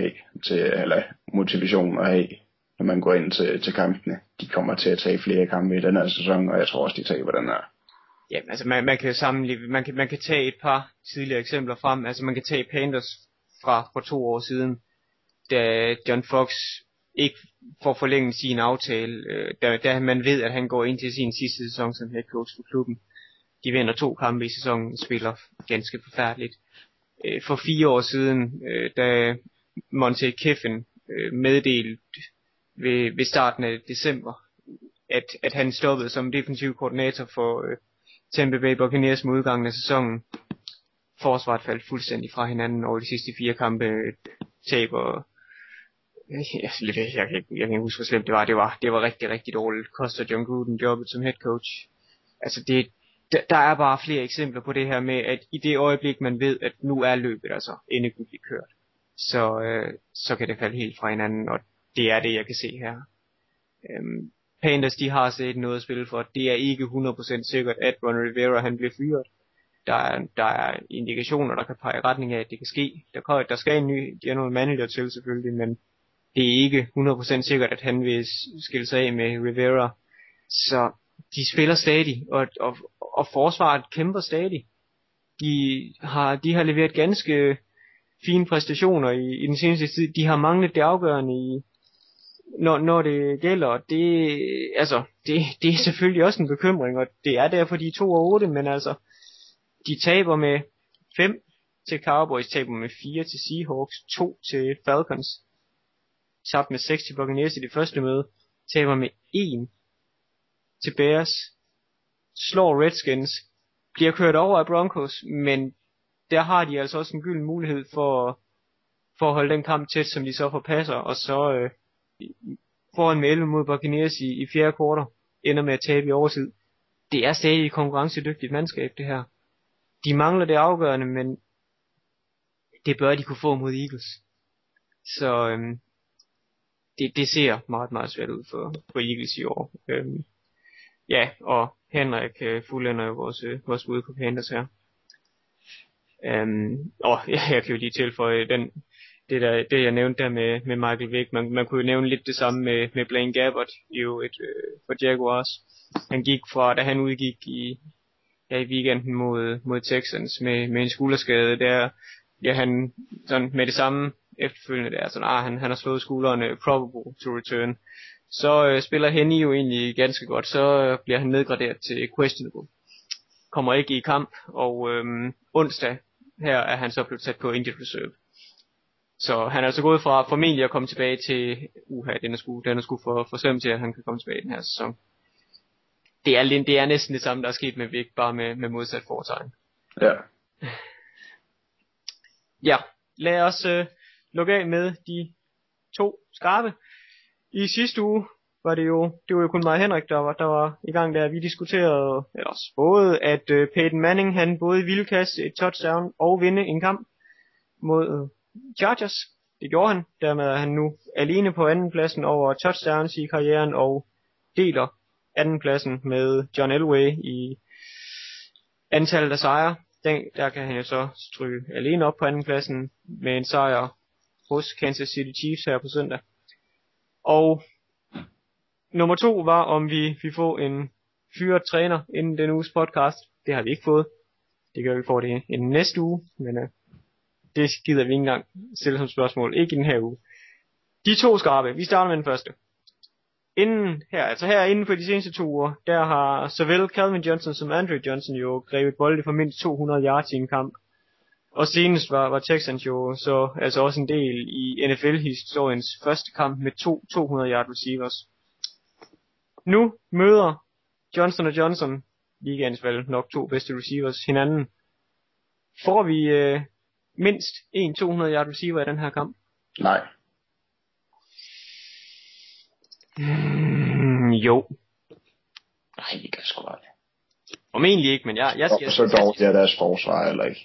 have, når man går ind til kampene. De kommer til at tage flere kampe i den her sæson, og jeg tror også, de tager den her. Ja, altså man kan sammenligne, man kan tage et par tidligere eksempler frem. Altså man kan tage Panthers fra 2 år siden, da John Fox ikke får forlænget sin aftale, da man ved, at han går ind til sin sidste sæson som head coach for klubben. De vinder 2 kampe i sæsonen, spiller ganske forfærdeligt. For 4 år siden, da Monte Kiffin meddelte ved starten af december, at han stoppede som defensiv koordinator for Tampa Bay Buccaneers med udgangen af sæsonen. Forsvaret faldt fuldstændig fra hinanden over de sidste 4 kampe, taber. Jeg kan ikke huske, hvor slemt det var. Det var rigtig, rigtig dårligt. Koster John Gruden jobbet som head coach. Altså der er bare flere eksempler på det her med, at i det øjeblik, man ved, at nu er løbet altså endegyldigt kørt, så kan det falde helt fra hinanden, og det er det, jeg kan se her. Panthers, de har set noget at spille for. Det er ikke 100% sikkert, at Ron Rivera han bliver fyret. Der er indikationer, der kan pege i retning af, at det kan ske. Der skal en ny general manager til selvfølgelig, men det er ikke 100% sikkert, at han vil skille sig af med Rivera. Så de spiller stadig, og forsvaret kæmper stadig. De har leveret ganske fine præstationer i den seneste tid. De har manglet det afgørende når det gælder. Det er selvfølgelig også en bekymring, og det er derfor de er 2-8, men altså de taber med 5 til Cowboys, taber med 4 til Seahawks, 2 til Falcons, tabt med 6 til Buccaneers i det første møde, taber med 1 til Bears, slår Redskins, bliver kørt over af Broncos, men der har de altså også en gylden mulighed for at holde den kamp tæt, som de så forpasser, og så foran med 11 mod Buccaneers i fjerde kvartal, ender med at tabe i overtid. Det er stadig et konkurrencedygtigt mandskab, det her. De mangler det afgørende, men det bør de kunne få mod Eagles. Så det ser meget, meget svært ud for Eagles i år. Ja, og Henrik fuldender jo vores bud på Panthers her. Og jeg kan jo lige tilføje det jeg nævnte der med Michael Vick. Man kunne jo nævne lidt det samme med Blaine Gabbert for Jaguars. Han gik fra, da han udgik i weekenden mod Texans med en skulderskade, der ja, han sådan med det samme efterfølgende der, sådan, han har slået skuldrene, probable to return. Så spiller Henny jo egentlig ganske godt, så bliver han nedgraderet til questionable. Kommer ikke i kamp, og onsdag her er han så blevet sat på injured reserve. Så han er altså gået fra formentlig at komme tilbage til, den er sgu for slem til, at han kan komme tilbage i den her sæson. Det er næsten det samme, der er sket med Vic, bare med modsat foretegn. Ja. Ja, lad os lukke af med de 2 skarpe. I sidste uge var det var jo kun mig og Henrik, der var i gang der. Vi diskuterede både, at Peyton Manning, han både ville kaste et touchdown og vinde en kamp mod Chargers. Det gjorde han. Dermed er han nu alene på andenpladsen over touchdowns i karrieren og deler andenpladsen med John Elway i antallet af sejre. Der kan han jo så stryge alene op på andenpladsen med en sejr hos Kansas City Chiefs her på søndag. Og nummer 2 var, om vi får en fyret træner inden den uges podcast. Det har vi ikke fået. Det gør vi får det i næste uge, men det gider vi ikke engang stille som spørgsmål. Ikke i den her uge. De 2 skarpe. Vi starter med den første. Inden for de seneste 2 uger, der har såvel Calvin Johnson som Andre Johnson jo grebet bolde for mindst 200 yards i en kamp. Og senest var Texans jo så altså også en del i NFL-historiens første kamp med 200 yard receivers. Nu møder Johnson og Johnson, ligaens vel nok 2 bedste receivers, hinanden. Får vi mindst en 200 yard receiver i den her kamp? Nej. Jo. Nej, det kan sgu aldrig. Om egentlig ikke, men jeg skal... Så dårligt er deres forsvar, eller ikke?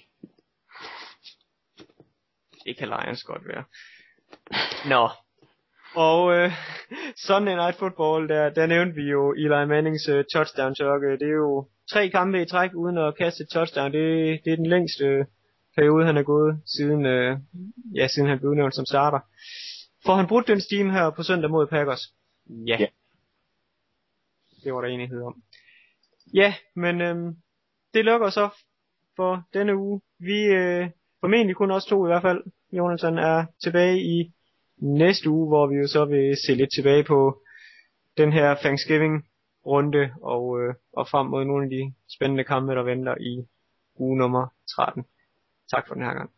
Det kan Lions godt være. Nå. Og Sunday Night Football, der nævnte vi jo Eli Mannings touchdown-tørke. Det er jo 3 kampe i træk uden at kaste et touchdown. Det er den længste periode, han er gået, siden han blev udnævnt som starter. Får han brudt den stime her på søndag mod Packers? Ja. Yeah. Det var der enighed om. Ja, men det lukker så for denne uge. Vi formentlig kun også 2 i hvert fald. Jonathan er tilbage i næste uge, hvor vi jo så vil se lidt tilbage på den her Thanksgiving-runde og frem mod nogle af de spændende kampe, der venter i uge nummer 13. Tak for den her gang.